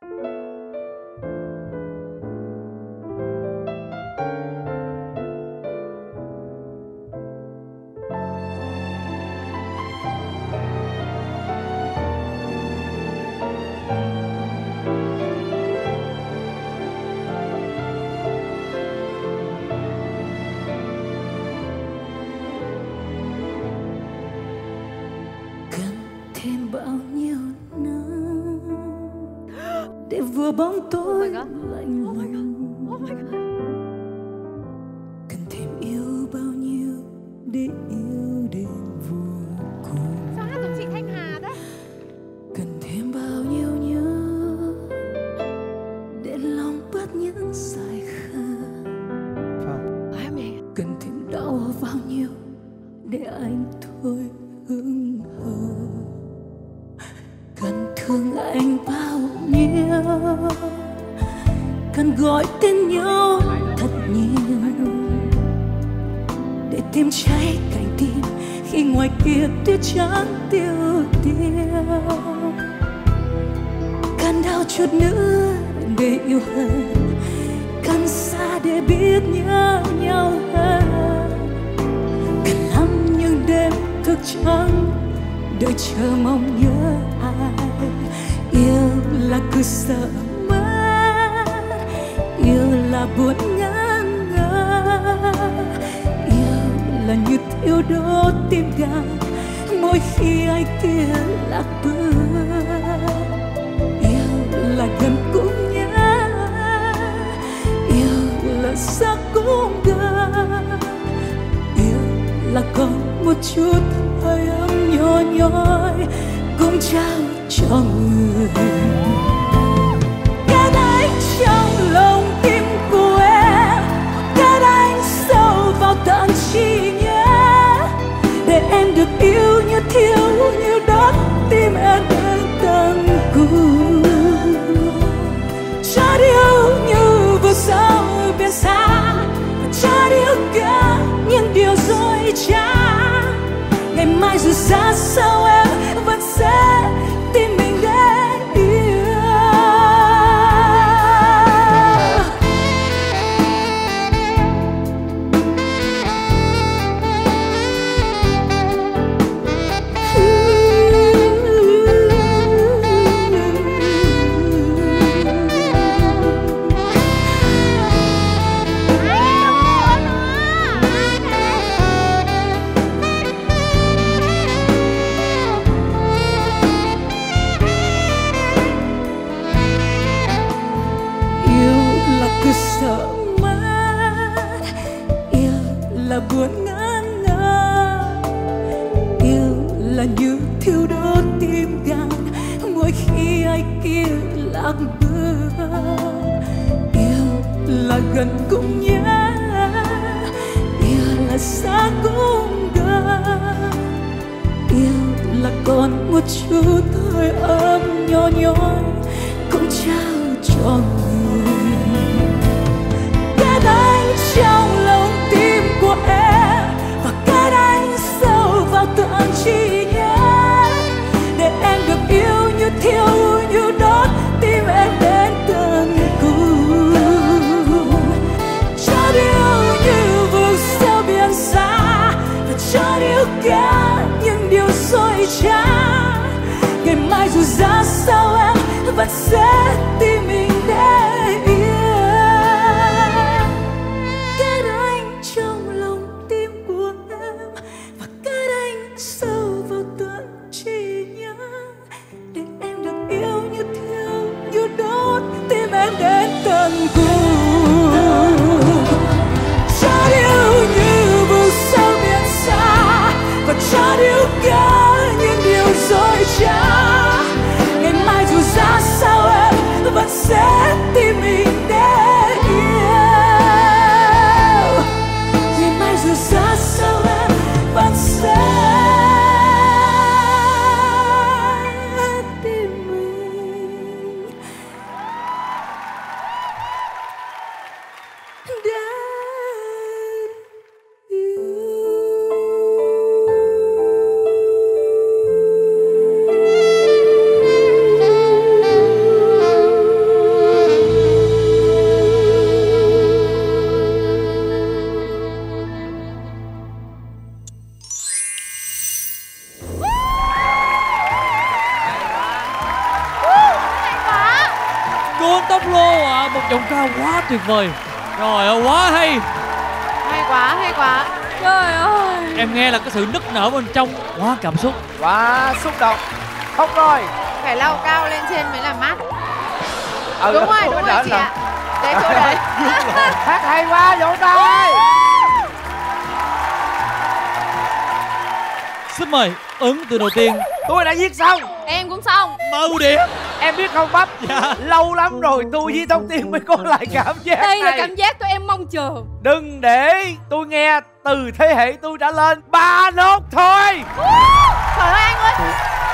Thêm bao nhiêu năm để vừa bóng tối lạnh lùng, cần thêm yêu bao nhiêu để yêu đến vô cùng. Sao hát giống chị Thanh Hà đấy? Cần thêm bao nhiêu nhớ để lòng bớt những dài khờ. Cần thêm đau bao nhiêu để anh thôi hững hờ. Cần thương anh bao nhiêu, cần gọi tên nhau thật nhiều để thêm cháy cánh tim khi ngoài kia tuyết trắng tiêu tiêu. Cần đau chút nữa để yêu hơn, cần xa để biết nhớ nhau hơn. Cần lắm những đêm thức trắng đợi chờ mong nhớ ai. Yêu là cứ sợ mất, yêu là buồn ngỡ ngơ, yêu là như thiêu đốt tim gan mỗi khi ai kia lạc bước. Yêu là gần cũng nhớ, yêu là xa cũng gần, yêu là còn một chút hơi ấm nhỏ nhói cũng trao cho người. Cái đánh trong lòng tim của em, cái đánh sâu vào tận trí nhớ, để em được yêu như thiếu như đốt tim em đến tận cùng. Chót yêu như vừa sau biển xa, chót yêu cả những điều dối trá. Ngày mai dù xa sao em vẫn sẽ tìm mình để yêu. Sợ mất, yêu là buồn ngỡ ngơ, yêu là như thiêu đốt tim gan mỗi khi ai kia lạc bước. Yêu là gần cũng nhớ, yêu là xa cũng gần, yêu là còn một chút hơi ấm nhỏ nhói cũng trao cho người. Cái đánh trong lòng tim của em và cái đánh sâu vào tận trí nhớ, để em được yêu như thiêu như đốt tim em đến tận cùng. Chót yêu như vực sâu biển xa, và chót yêu cả những điều dối trá. Ngày mai dù ra sao em vẫn sẽ tìm mình để yêu. Cái đánh trong lòng tim của em và cái đánh sâu vào tận trí nhớ, để em được yêu như thiêu như đốt tim em đến tận cùng. Chót yêu như vực sâu biển xa, và chót yêu cả những điều dối trá. Ngày mai dù ra sao em vẫn giọng ca quá tuyệt vời. Trời ơi, quá hay. Hay quá, hay quá. Trời ơi. Em nghe là cái sự nức nở bên trong, quá cảm xúc. Quá xúc động. Không rồi. Phải lau cao lên trên mới là mát. Ừ, Đúng rồi, đúng rồi chị ạ. Đấy, chỗ đấy. Hát hay quá, vỗ tay. Xin mời ấn từ đầu tiên. Tôi đã viết xong. Em cũng xong. Mâu điểm. Em biết không Bắp? Dạ. Lâu lắm rồi tôi với Tóc Tiên mới có lại cảm giác Đây là này. cảm giác tụi em mong chờ. Đừng để tôi nghe từ thế hệ tôi đã lên ba nốt thôi. Trời ơi anh ơi.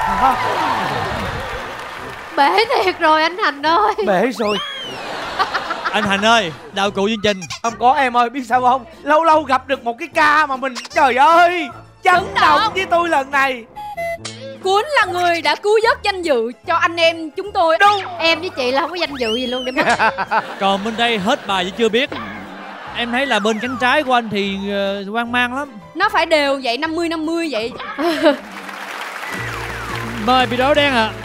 Bể thiệt rồi anh Thành ơi. Bể rồi. Anh Thành ơi, đạo cụ chương trình. Không có em ơi, biết sao không? Lâu lâu gặp được một cái ca mà mình, trời ơi, chấn động với tôi lần này. Cuốn là người đã cứu vớt danh dự cho anh em chúng tôi. Đúng. Em với chị là không có danh dự gì luôn để mất. Còn bên đây hết bài chứ chưa biết. Em thấy là bên cánh trái của anh thì uh, hoang mang lắm. Nó phải đều vậy, năm mươi năm mươi vậy. Mời bị đỏ đen ạ. À.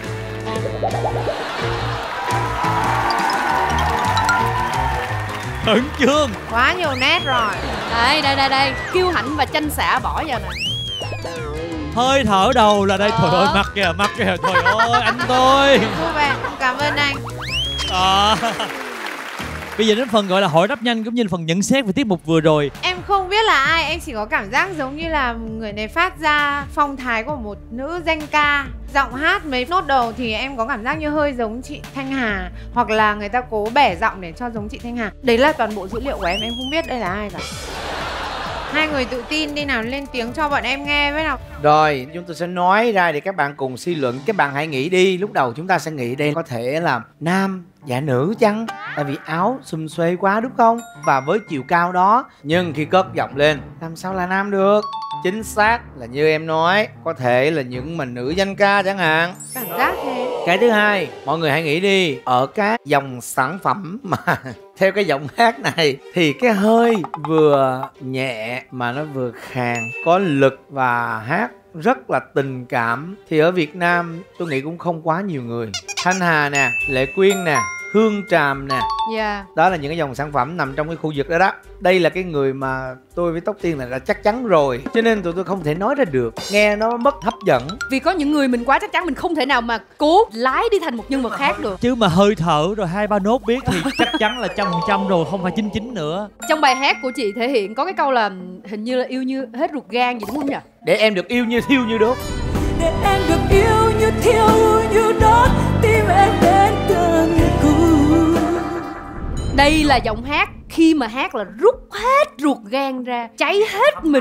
Khẩn trương. Quá nhiều nét rồi. Đây, đây, đây, đây. Kiêu hãnh và tranh xạ bỏ vào nè. Hơi thở đầu là đây. Trời ơi, mặt kìa, mặt kìa. Trời ơi, anh tôi. Vui vẻ, cảm ơn anh. À. Bây giờ đến phần gọi là hỏi đáp nhanh cũng như là phần nhận xét về tiết mục vừa rồi. Em không biết là ai, em chỉ có cảm giác giống như là người này phát ra phong thái của một nữ danh ca. Giọng hát mấy nốt đầu thì em có cảm giác như hơi giống chị Thanh Hà, hoặc là người ta cố bẻ giọng để cho giống chị Thanh Hà. Đấy là toàn bộ dữ liệu của em, em không biết đây là ai cả. Hai người tự tin đi nào, lên tiếng cho bọn em nghe với nào. Rồi, chúng tôi sẽ nói ra để các bạn cùng suy luận. Các bạn hãy nghĩ đi. Lúc đầu chúng ta sẽ nghĩ đây có thể là nam và nữ chăng? Tại vì áo xum xuê quá đúng không? Và với chiều cao đó. Nhưng khi cất giọng lên, làm sao là nam được? Chính xác là như em nói, có thể là những mà nữ danh ca chẳng hạn. Cảm giác thế. Cái thứ hai, mọi người hãy nghĩ đi. Ở các dòng sản phẩm mà theo cái giọng hát này thì cái hơi vừa nhẹ mà nó vừa khàn, có lực và hát rất là tình cảm. Thì ở Việt Nam tôi nghĩ cũng không quá nhiều người. Thanh Hà nè, Lệ Quyên nè, Hương Tràm nè. Dạ. Yeah. Đó là những cái dòng sản phẩm nằm trong cái khu vực đó đó. Đây là cái người mà tôi với Tóc Tiên là đã chắc chắn rồi. Cho nên tụi tôi không thể nói ra được. Nghe nó mất hấp dẫn. Vì có những người mình quá chắc chắn, mình không thể nào mà cố lái đi thành một nhân vật khác được. Chứ mà hơi thở rồi hai ba nốt biết thì chắc chắn là trăm phần trăm rồi, không phải chín chín nữa. Trong bài hát của chị thể hiện có cái câu là hình như là yêu như hết ruột gan gì đúng không nhỉ? Để em được yêu như thiêu như đốt. Để em được yêu như thiêu như đốt, tim em đến cơn cuồng. Đây là giọng hát khi mà hát là rút hết ruột gan ra, cháy hết mình.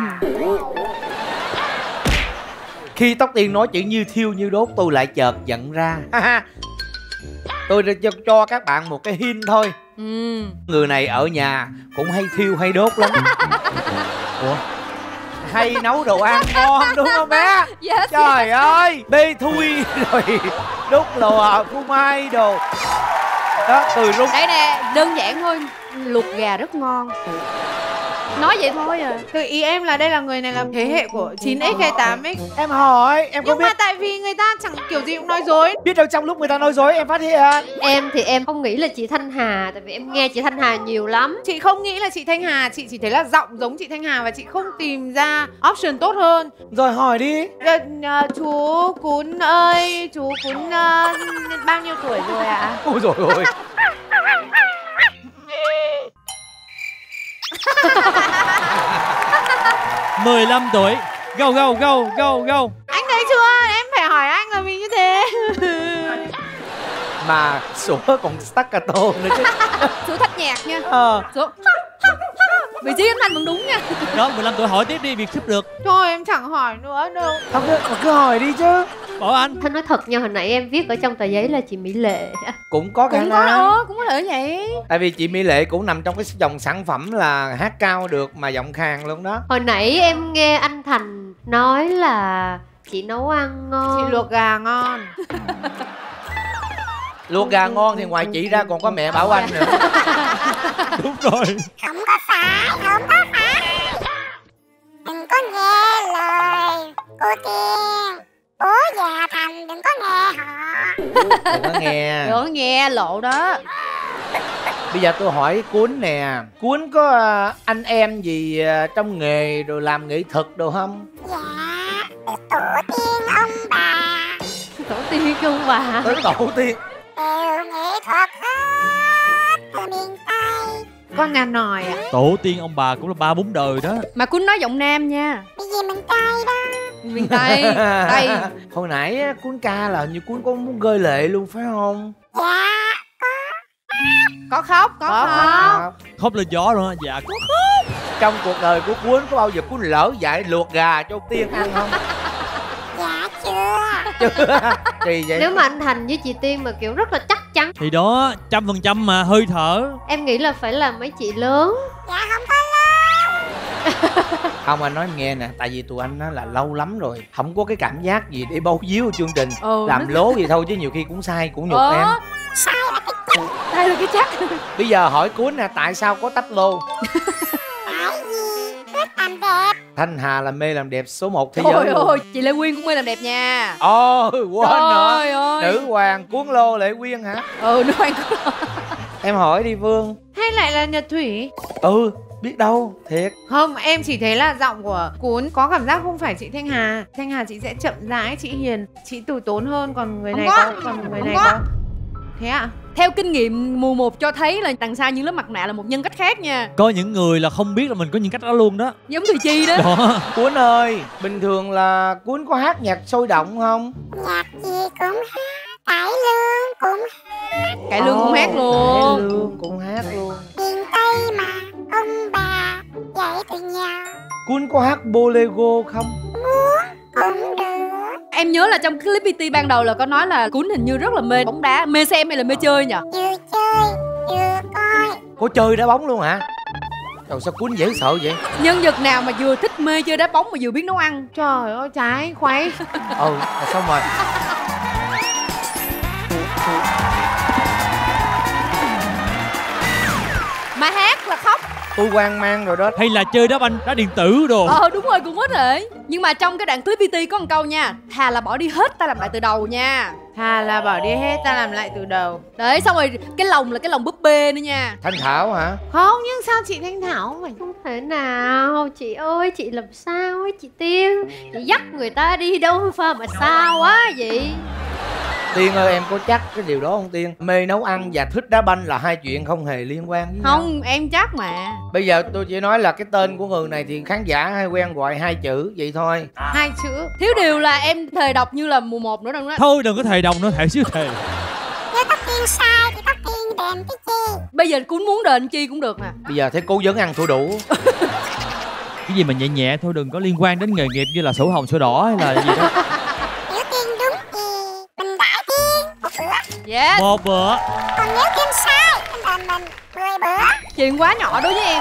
Khi Tóc Tiên nói chữ như thiêu như đốt, tôi lại chợt nhận ra. Tôi đã cho, cho các bạn một cái hint thôi. Ừ. Người này ở nhà cũng hay thiêu hay đốt lắm. Ủa? Hay nấu đồ ăn ngon đúng không bé? Yes, trời yes. ơi, bê thui rồi đốt lò phô mai đồ đó, từ rung. Đây nè, đơn giản thôi, luộc gà rất ngon. Nói vậy thôi à. Từ ý em là đây là người này là thế hệ của chín x hay tám x. Em hỏi, em không Nhưng biết. mà tại vì người ta chẳng kiểu gì cũng nói dối. Biết đâu trong lúc người ta nói dối em phát hiện. Em thì em không nghĩ là chị Thanh Hà. Tại vì em nghe chị Thanh Hà nhiều lắm. Chị không nghĩ là chị Thanh Hà, chị chỉ thấy là giọng giống chị Thanh Hà và chị không tìm ra option tốt hơn. Rồi hỏi đi. Ờ, uh, chú Cún ơi, chú Cún uh, bao nhiêu tuổi rồi ạ? À? Ôi dồi ôi. mười lăm tuổi. Go go go go go. Anh thấy chưa? Em phải hỏi anh là vì như thế. Mà sủa còn staccato nữa chứ. Sủa thách nhạc nha. Ờ. Sủa. Vị trí âm thanh vẫn đúng nha. Đó, mười lăm tuổi hỏi tiếp đi, việc giúp được. Thôi em chẳng hỏi nữa đâu. Không, mà cứ hỏi đi chứ. Bảo anh. Thanh nói thật nha, hồi nãy em viết ở trong tờ giấy là chị Mỹ Lệ. Cũng có khả Cũng năng. có đó, cũng có thể vậy. Tại vì chị Mỹ Lệ cũng nằm trong cái dòng sản phẩm là hát cao được mà giọng khàn luôn đó. Hồi nãy em nghe anh Thành nói là chị nấu ăn ngon. Chị luộc gà ngon. Luộc gà ngon thì ngoài chị ra còn có mẹ Bảo Anh nữa. Đúng rồi. Không có phải, không có phải. Đừng có nghe lời cô Tiên. Bố già Thành đừng có nghe họ. Đừng có nghe. Đừng có nghe lộ đó. Bây giờ tôi hỏi Cuốn nè, Cuốn có à, anh em gì à, trong nghề rồi làm nghệ thuật đồ không? Dạ, tổ tiên ông bà. Tổ tiên ông bà. Tới tổ tiên. Đều nghệ thuật hết ở miền Tây. Con nhà nòi à? Tổ tiên ông bà cũng là ba bốn đời đó. Mà Cuốn nói giọng nam nha. Bây giờ miền Tây đó. Miền Tây. Tây. Hồi nãy á, Cuốn ca là như Cuốn có muốn rơi lệ luôn phải không? Dạ. Có khóc, có, Có khóc. khóc. Khóc lên gió luôn á. Dạ có khóc. Trong cuộc đời của Cuốn có bao giờ Cuốn lỡ dạy luộc gà cho Tiên ăn không? Dạ chưa. Chưa. Thì vậy. Nếu mà anh Thành với chị Tiên mà kiểu rất là chắc chắn thì đó, trăm phần trăm mà hơi thở. Em nghĩ là phải là mấy chị lớn. Dạ không có lớn. Không, anh nói em nghe nè, tại vì tụi anh á là lâu lắm rồi không có cái cảm giác gì để bấu víu ở chương trình. Ừ, làm nó... lố gì thôi chứ nhiều khi cũng sai cũng nhục ờ. em. Sai là cái chắc. Sai là cái chắc. Bây giờ hỏi Cuốn nè, tại sao có tắp lô? Tại vì thích làm đẹp. Thanh Hà là mê làm đẹp số một thế Ôi giới luôn. ôi, chị Lê Quyên cũng mê làm đẹp nha. Ồ, quên nữa. Ơi. Nữ hoàng Cuốn Lô Lệ Quyên hả? Ừ, nữ hoàng Cuốn Lô. Em hỏi đi Vương. Hay lại là Nhật Thủy? Ừ, biết đâu, thiệt. Không, em chỉ thấy là giọng của Cuốn có cảm giác không phải chị Thanh Hà. Thanh Hà chị sẽ chậm rãi, chị hiền, chị từ tốn hơn, còn người Không này có. có, còn người Không này có. có. Thế ạ? À? Theo kinh nghiệm mùa một cho thấy là đằng sau những lớp mặt nạ là một nhân cách khác nha. Có những người là không biết là mình có những cách đó luôn đó. Giống Thùy Chi đó, đó. Cuốn ơi, bình thường là Cuốn có hát nhạc sôi động không? Nhạc gì cũng hát. Cải Lương cũng hát. Cải Lương cũng hát luôn. Cải Lương cũng hát luôn. Miền Tây mà ông bà dạy từ nhau. Cuốn có hát bolero không? Muốn cũng được. Em nhớ là trong clip pê tê ban đầu là có nói là Cuốn hình như rất là mê bóng đá. Mê xem hay là mê chơi nhỉ? Vừa chơi vừa coi. Có chơi đá bóng luôn hả? Trời, sao Cuốn dễ sợ vậy? Nhân vật nào mà vừa thích mê chơi đá bóng mà vừa biết nấu ăn? Trời ơi, trái khuấy. Ừ, xong rồi. Mà hát là khóc. Tôi hoang mang rồi đó. Hay là chơi đá banh, đá điện tử đồ. Ờ đúng rồi, cũng có thể. Nhưng mà trong cái đoạn clip pê tê có một câu nha: thà là bỏ đi hết ta làm lại từ đầu nha. Thà là bỏ đi hết ta làm lại từ đầu. Đấy, xong rồi cái lòng là cái lòng búp bê nữa nha. Thanh Thảo hả? Không, nhưng sao chị Thanh Thảo vậy? Không thể nào. Chị ơi, chị làm sao ấy chị Tiên. Chị dắt người ta đi đâu pha mà sao quá vậy? Tiên ơi, em có chắc cái điều đó không Tiên? Mê nấu ăn và thích đá banh là hai chuyện không hề liên quan với Không, nhau. em chắc mà. Bây giờ tôi chỉ nói là cái tên của người này thì khán giả hay quen gọi hai chữ vậy thôi. Hai chữ. Thiếu điều là em thề đọc như là mùa một nữa đâu đó. Thôi đừng có thề đồng nữa, thề xíu thề. Nếu tóc Tiên sai thì tóc Tiên đền cái chi. Bây giờ Cuốn muốn đền chi cũng được nè. Bây giờ thấy cô vẫn ăn thua đủ. Cái gì mà nhẹ nhẹ thôi, đừng có liên quan đến nghề nghiệp như là sổ hồng sổ đỏ hay là gì đó. Nếu Tiên đúng thì mình đãi Tiên một bữa. Yes. Một bữa. Còn nếu Tiên sai mình đền mình mười bữa. Chuyện quá nhỏ đối với em.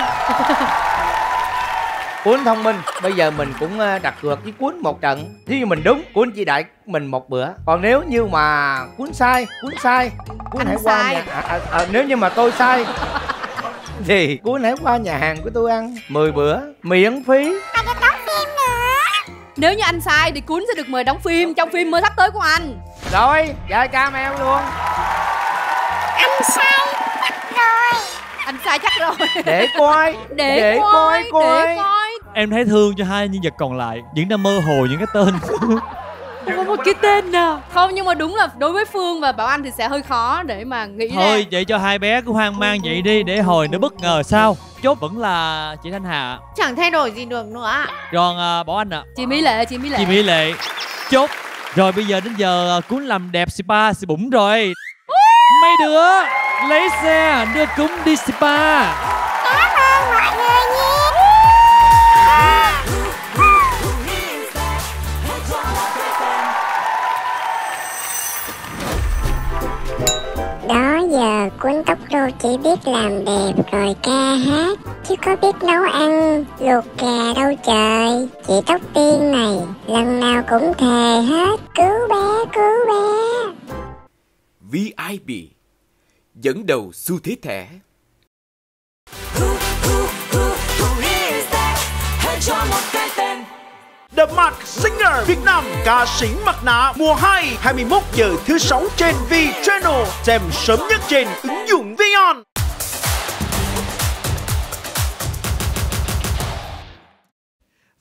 Cuốn thông minh. Bây giờ mình cũng đặt cược với Cuốn một trận. Nếu như mình đúng, Cuốn chỉ đãi mình một bữa. Còn nếu như mà Cuốn sai, Cuốn sai Cuốn Anh hãy qua sai. nhà à, à, à, nếu như mà tôi sai thì Cuốn hãy qua nhà hàng của tôi ăn mười bữa miễn phí. Anh được đóng phim nữa. Nếu như anh sai thì Cuốn sẽ được mời đóng phim trong phim mới sắp tới của anh. Rồi, chơi camel luôn. Anh sai chắc rồi. Anh sai chắc rồi. Để coi. Để, để coi, coi coi. Để coi. Em thấy thương cho hai nhân vật còn lại, vẫn đang mơ hồ những cái tên. Không có một cái tên nào. Không, nhưng mà đúng là đối với Phương và Bảo Anh thì sẽ hơi khó để mà nghĩ ra. Thôi vậy cho hai bé cứ hoang mang vậy đi, để hồi nó bất ngờ sao. Chốt vẫn là chị Thanh Hà. Chẳng thay đổi gì được nữa ạ. Còn à, Bảo Anh ạ. À. Chị Mỹ Lệ, chị Mỹ Lệ. Chị Mỹ Lệ. Chốt. Rồi bây giờ đến giờ Cuốn làm đẹp spa xì bụng rồi. Mấy đứa lấy xe đưa Cuốn đi spa. Cảm ơn mọi người nhé. Đó giờ Cuốn tóc rô chỉ biết làm đẹp rồi ca hát, chứ có biết nấu ăn, luộc gà đâu trời. Chị Tóc Tiên này lần nào cũng thề hết, cứu bé, cứu bé. vê i pê dẫn đầu xu thế thẻ. The Mask Singer Việt Nam, ca sĩ mặt nạ mùa hai, hai mươi mốt giờ thứ sáu trên V Channel, xem sớm nhất trên ứng dụng Vion.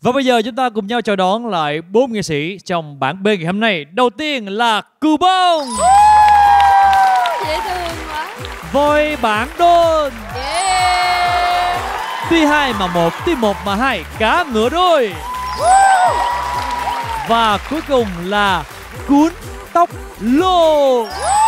Và bây giờ chúng ta cùng nhau chào đón lại bốn nghệ sĩ trong bảng B ngày hôm nay. Đầu tiên là Cừu Bông, Dễ thương quá. Voi Bản Đôn, Yeah. Tuy hai mà một, tuy một mà hai, Cá Ngựa Đôi. Và cuối cùng là Cuốn Tóc Lô.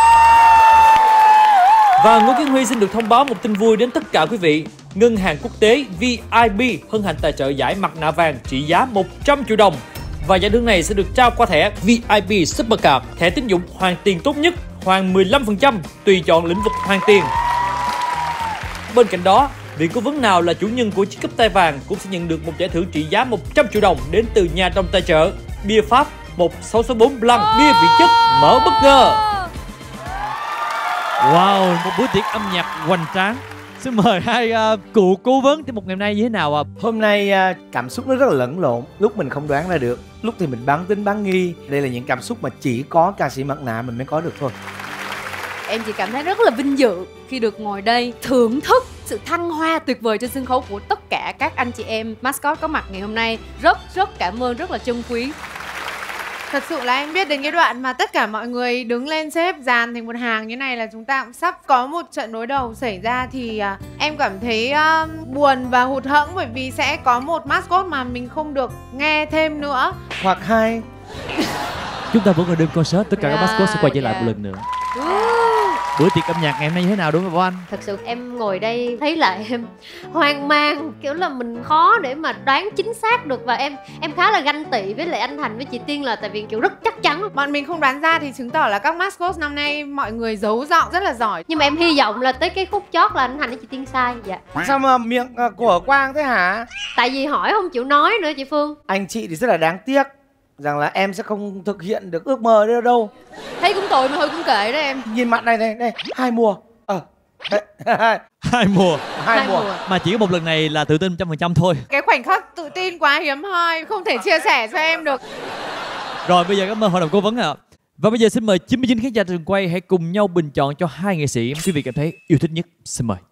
Và Ngô Kiến Huy xin được thông báo một tin vui đến tất cả quý vị. Ngân hàng quốc tế vê i bê hân hạnh tài trợ giải mặt nạ vàng trị giá một trăm triệu đồng. Và giải thưởng này sẽ được trao qua thẻ vê i bê Supercard, thẻ tín dụng hoàn tiền tốt nhất, hoàn mười lăm phần trăm tùy chọn lĩnh vực hoàn tiền. Bên cạnh đó, vị cố vấn nào là chủ nhân của chiếc cúp tay vàng cũng sẽ nhận được một giải thưởng trị giá một trăm triệu đồng đến từ nhà đồng tài trợ bia Pháp một sáu sáu bốn Blanc, bia vị chất mở bất ngờ. Wow, một buổi tiệc âm nhạc hoành tráng. Xin mời hai uh, cụ cố vấn tiết mục ngày hôm nay như thế nào ạ? À? Hôm nay uh, cảm xúc nó rất là lẫn lộn. Lúc mình không đoán ra được, lúc thì mình bán tính bán nghi. Đây là những cảm xúc mà chỉ có ca sĩ mặt nạ mình mới có được thôi. Em chỉ cảm thấy rất là vinh dự khi được ngồi đây thưởng thức sự thăng hoa tuyệt vời trên sân khấu của tất cả các anh chị em mascot có mặt ngày hôm nay. Rất rất cảm ơn, rất là trân quý. Thật sự là em biết đến cái đoạn mà tất cả mọi người đứng lên xếp dàn thành một hàng như này là chúng ta cũng sắp có một trận đối đầu xảy ra, thì uh, em cảm thấy uh, buồn và hụt hẫng bởi vì sẽ có một mascot mà mình không được nghe thêm nữa. Hoặc hai. Chúng ta vẫn còn đêm concert, tất cả yeah, các mascot sẽ quay trở lại yeah. một lần nữa. Bữa tiệc âm nhạc ngày hôm nay như thế nào đúng không anh? Thật sự em ngồi đây thấy lại em hoang mang, kiểu là mình khó để mà đoán chính xác được. Và em em khá là ganh tị với lại anh Thành với chị Tiên là tại vì kiểu rất chắc chắn. Bọn mình không đoán ra thì chứng tỏ là các mascot năm nay mọi người giấu giọng rất là giỏi. Nhưng mà em hy vọng là tới cái khúc chót là anh Thành với chị Tiên sai. Dạ. Sao mà miệng của Quang thế hả? Tại vì hỏi không chịu nói nữa chị Phương. Anh chị thì rất là đáng tiếc rằng là em sẽ không thực hiện được ước mơ đó đâu. Thấy cũng tội mà thôi cũng kệ đó em. Nhìn mặt này này, đây, hai mùa. Ờ. hai mùa. Hai, hai mùa. mùa. Mà chỉ có một lần này là tự tin một trăm phần trăm thôi. Cái khoảnh khắc tự tin quá hiếm hoi, không thể chia sẻ cho em được. Rồi bây giờ cảm ơn hội đồng cố vấn ạ. Và bây giờ xin mời chín mươi chín khán giả trường quay hãy cùng nhau bình chọn cho hai nghệ sĩ quý vị cảm thấy yêu thích nhất. Xin mời.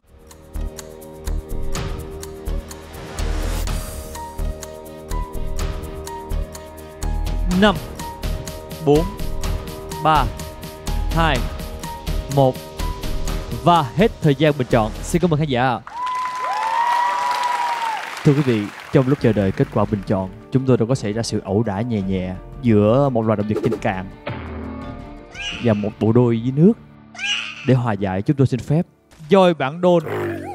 Năm, bốn, ba, hai, một. Và hết thời gian bình chọn. Xin cảm ơn khán giả. Thưa quý vị, trong lúc chờ đợi kết quả bình chọn, chúng tôi đã có xảy ra sự ẩu đả nhẹ nhẹ giữa một loài động vật trên cạn và một bộ đôi dưới nước. Để hòa giải, chúng tôi xin phép Voi Bản Đôn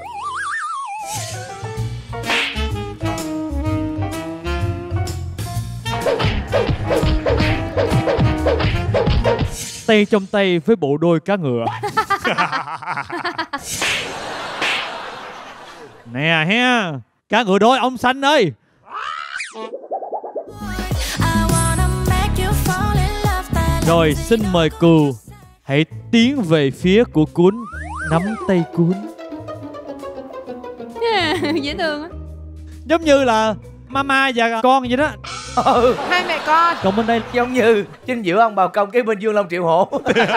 tay trong tay với bộ đôi cá ngựa. Nè ha, cá ngựa đôi ông xanh ơi. Rồi xin mời Cừu hãy tiến về phía của Cuốn, nắm tay Cuốn. Yeah, dễ thương á. Giống như là mama và con vậy đó. Ừ, hai mẹ con. Còn bên đây giống như chính giữa ông bào công cái bên Dương Long Triệu Hổ.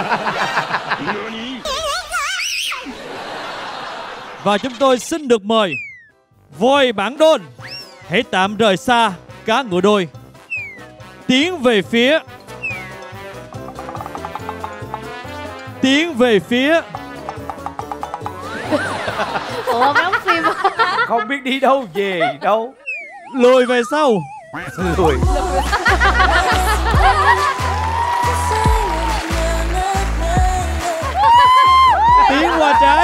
Và chúng tôi xin được mời Voi Bản Đôn hãy tạm rời xa cá ngựa đôi, tiến về phía tiến về phía Ủa đóng phim không biết đi đâu về đâu, lùi về sau. Lùi. Tiến qua trái.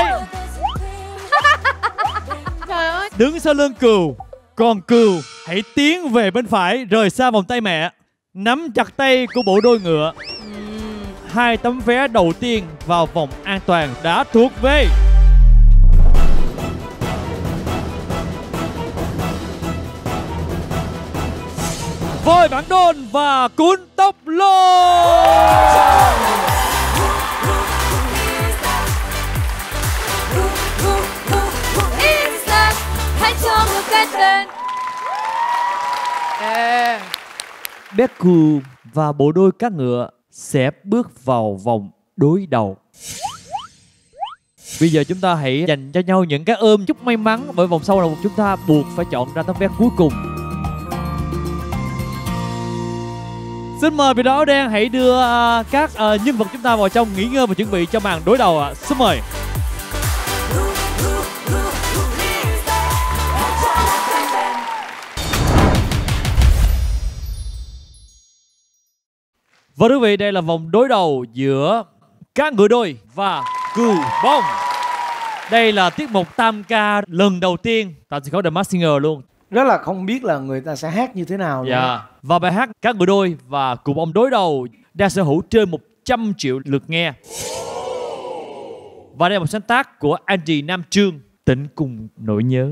Trời ơi. Đứng sau lưng Cừu. Còn Cừu hãy tiến về bên phải, rời xa vòng tay mẹ, nắm chặt tay của bộ đôi ngựa. Hai tấm vé đầu tiên vào vòng an toàn đã thuộc về Voi Bản Đôn và Cuốn Tóc Lô. Hãy cho một cái tên. Yeah. Bé Cừu và bộ đôi cá ngựa sẽ bước vào vòng đối đầu. Bây giờ chúng ta hãy dành cho nhau những cái ôm chúc may mắn, bởi vòng sau là chúng ta buộc phải chọn ra tấm vé cuối cùng. Xin mời vị đội áo đen hãy đưa uh, các uh, nhân vật chúng ta vào trong nghỉ ngơi và chuẩn bị cho màn đối đầu ạ. À. Xin mời. Và quý vị, đây là vòng đối đầu giữa cá ngựa đôi và cừu bông. Đây là tiết mục tam ca lần đầu tiên tại sân khấu The Masked Singer luôn. Rất là không biết là người ta sẽ hát như thế nào luôn. Dạ. Và bài hát cá ngựa đôi và cừu bông đối đầu đang sở hữu trên một trăm triệu lượt nghe. Và đây là một sáng tác của Andy Nam Trương, Tỉnh Cùng Nỗi Nhớ.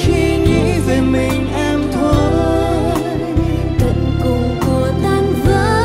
Tận cùng của tan vỡ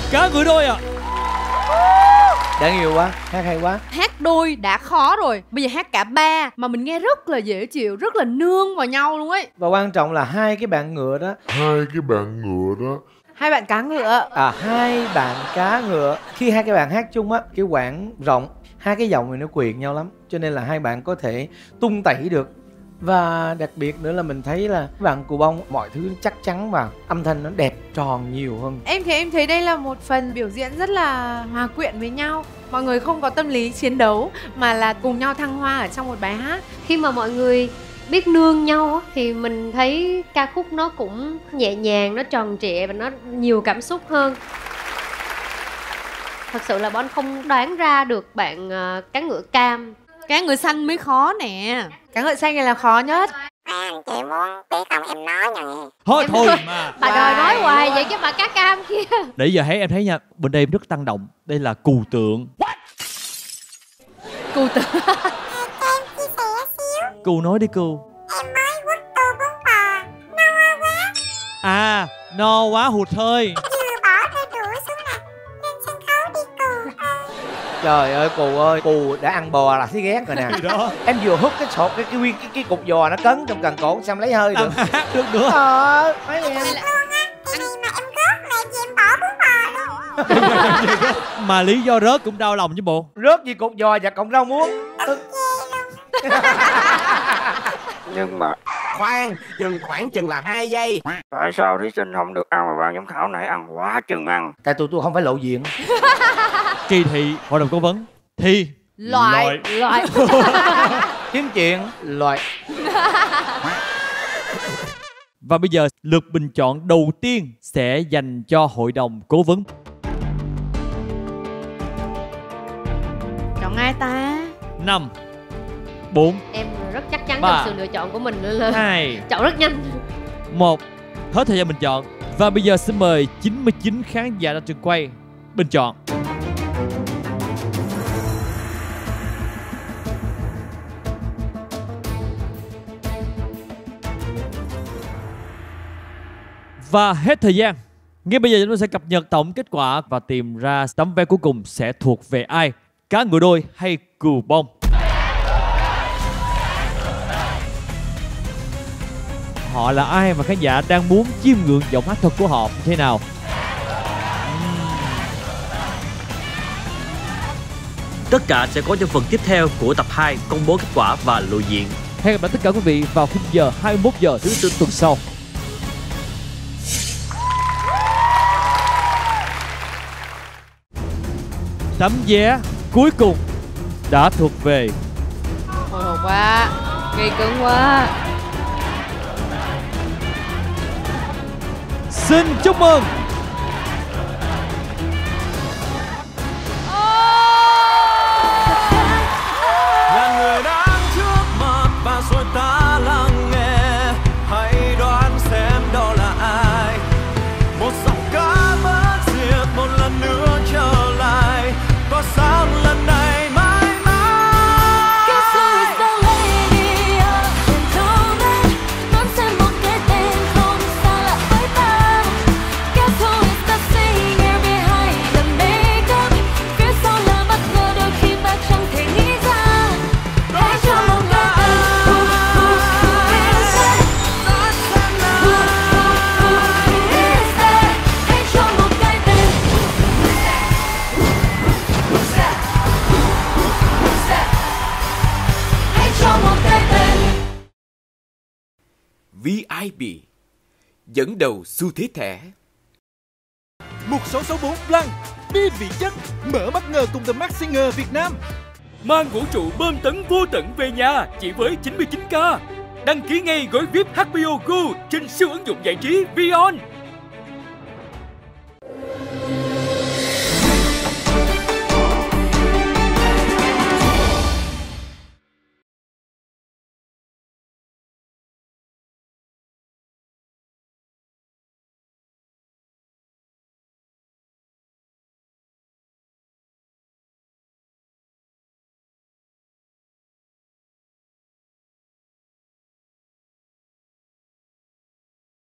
Cá ngựa đôi à. Đáng yêu quá, hát hay quá. Hát đôi đã khó rồi, bây giờ hát cả ba mà mình nghe rất là dễ chịu, rất là nương vào nhau luôn ấy. Và quan trọng là hai cái bạn ngựa đó. Hai cái bạn ngựa đó. Hai bạn cá ngựa. À, hai bạn cá ngựa. Khi hai cái bạn hát chung á, cái quãng rộng, hai cái giọng này nó quyện nhau lắm, cho nên là hai bạn có thể tung tẩy được. Và đặc biệt nữa là mình thấy là bạn Cù Bông mọi thứ chắc chắn và âm thanh nó đẹp tròn nhiều hơn. Em thì em thấy đây là một phần biểu diễn rất là hòa quyện với nhau. Mọi người không có tâm lý chiến đấu mà là cùng nhau thăng hoa ở trong một bài hát. Khi mà mọi người biết nương nhau á, thì mình thấy ca khúc nó cũng nhẹ nhàng, nó tròn trịa và nó nhiều cảm xúc hơn. Thật sự là Bon không đoán ra được bạn uh, cá ngựa cam. Cá ngựa xanh mới khó nè. Cá ngựa xanh này là khó nhất. À, chị muốn tí không em nói nè. Thôi thôi mà. Bà đòi nói hoài vậy chứ bà cá cam kia. Để giờ thấy em thấy nha, bên đây rất tăng động. Đây là Cù Tượng. Cù Tượng. Cù nói đi Cù. Em mới quất tô bún bò, no quá. À, no quá hụt hơi. Vừa bỏ cây đũa xuống nè, lên sân khấu đi Cù ơi. Trời ơi Cù ơi, Cù đã ăn bò là thấy ghét rồi nè. Đó. Em vừa hút cái sột cái cái cái, cái, cái cục giò nó cấn trong cần cổ xem lấy hơi được. Hát được nữa. Ờ, mấy em. Luôn á, cái gì mà em rớt lại vì em bỏ bún bò luôn. Mà lý do rớt cũng đau lòng chứ bộ. Rớt vì cục giò và cọng rau muống. Nhưng mà Khoan, dừng khoảng chừng là hai giây. tại sao thí sinh không được ăn mà ban giám khảo này ăn quá chừng ăn? Tại tụi tôi không phải lộ diện. Kỳ thị hội đồng cố vấn. Thi Loại Loại Kiếm chuyện loại. Và bây giờ lượt bình chọn đầu tiên sẽ dành cho hội đồng cố vấn. Chọn ai ta? Năm Bốn Em rất chắc chắn ba, trong sự lựa chọn của mình nên là hai, chọn rất nhanh. một. Hết thời gian bình chọn. Và bây giờ xin mời chín mươi chín khán giả ra trường quay bình chọn. Và hết thời gian. Ngay bây giờ chúng tôi sẽ cập nhật tổng kết quả và tìm ra tấm vé cuối cùng sẽ thuộc về ai, cá ngựa đôi hay Cù Bông. Họ là ai và khán giả đang muốn chiêm ngưỡng giọng hát thật của họ như thế nào? Tất cả sẽ có trong phần tiếp theo của tập hai công bố kết quả và lộ diện. Hẹn gặp lại tất cả quý vị vào khung giờ hai mươi mốt giờ thứ tư tuần sau. Tấm vé cuối cùng đã thuộc về Hồi hộp quá, gây cứng quá. Xin chúc mừng là người đang trước mặt và rồi ta lắng nghe. Hãy đoán xem đó là ai. Một giọng ca bất diệt một lần nữa trở lại tỏa sáng lần này mãi mãi. Guess who is the lady of gentleman? Đoán xem một cái tên không xa lạ với ta. Guess who is the singer behind the makeup? Phía sau là bất ngờ đôi khi ta chẳng thể nghĩ ra. Hãy cho một cái tên. Who, who, who is that? Who, who, who is that? Hãy cho một cái tên. Hãy cho một cái tên. vê i pê dẫn đầu xu thế thẻ. một sáu sáu bốn Blanc, pin vị chất, mở bất ngờ cùng The Masked Singer Việt Nam. Mang vũ trụ bơm tấn vô tận về nhà chỉ với chín mươi chín k. Đăng ký ngay gói vi ai pi hát bê o Go trên siêu ứng dụng giải trí Vion.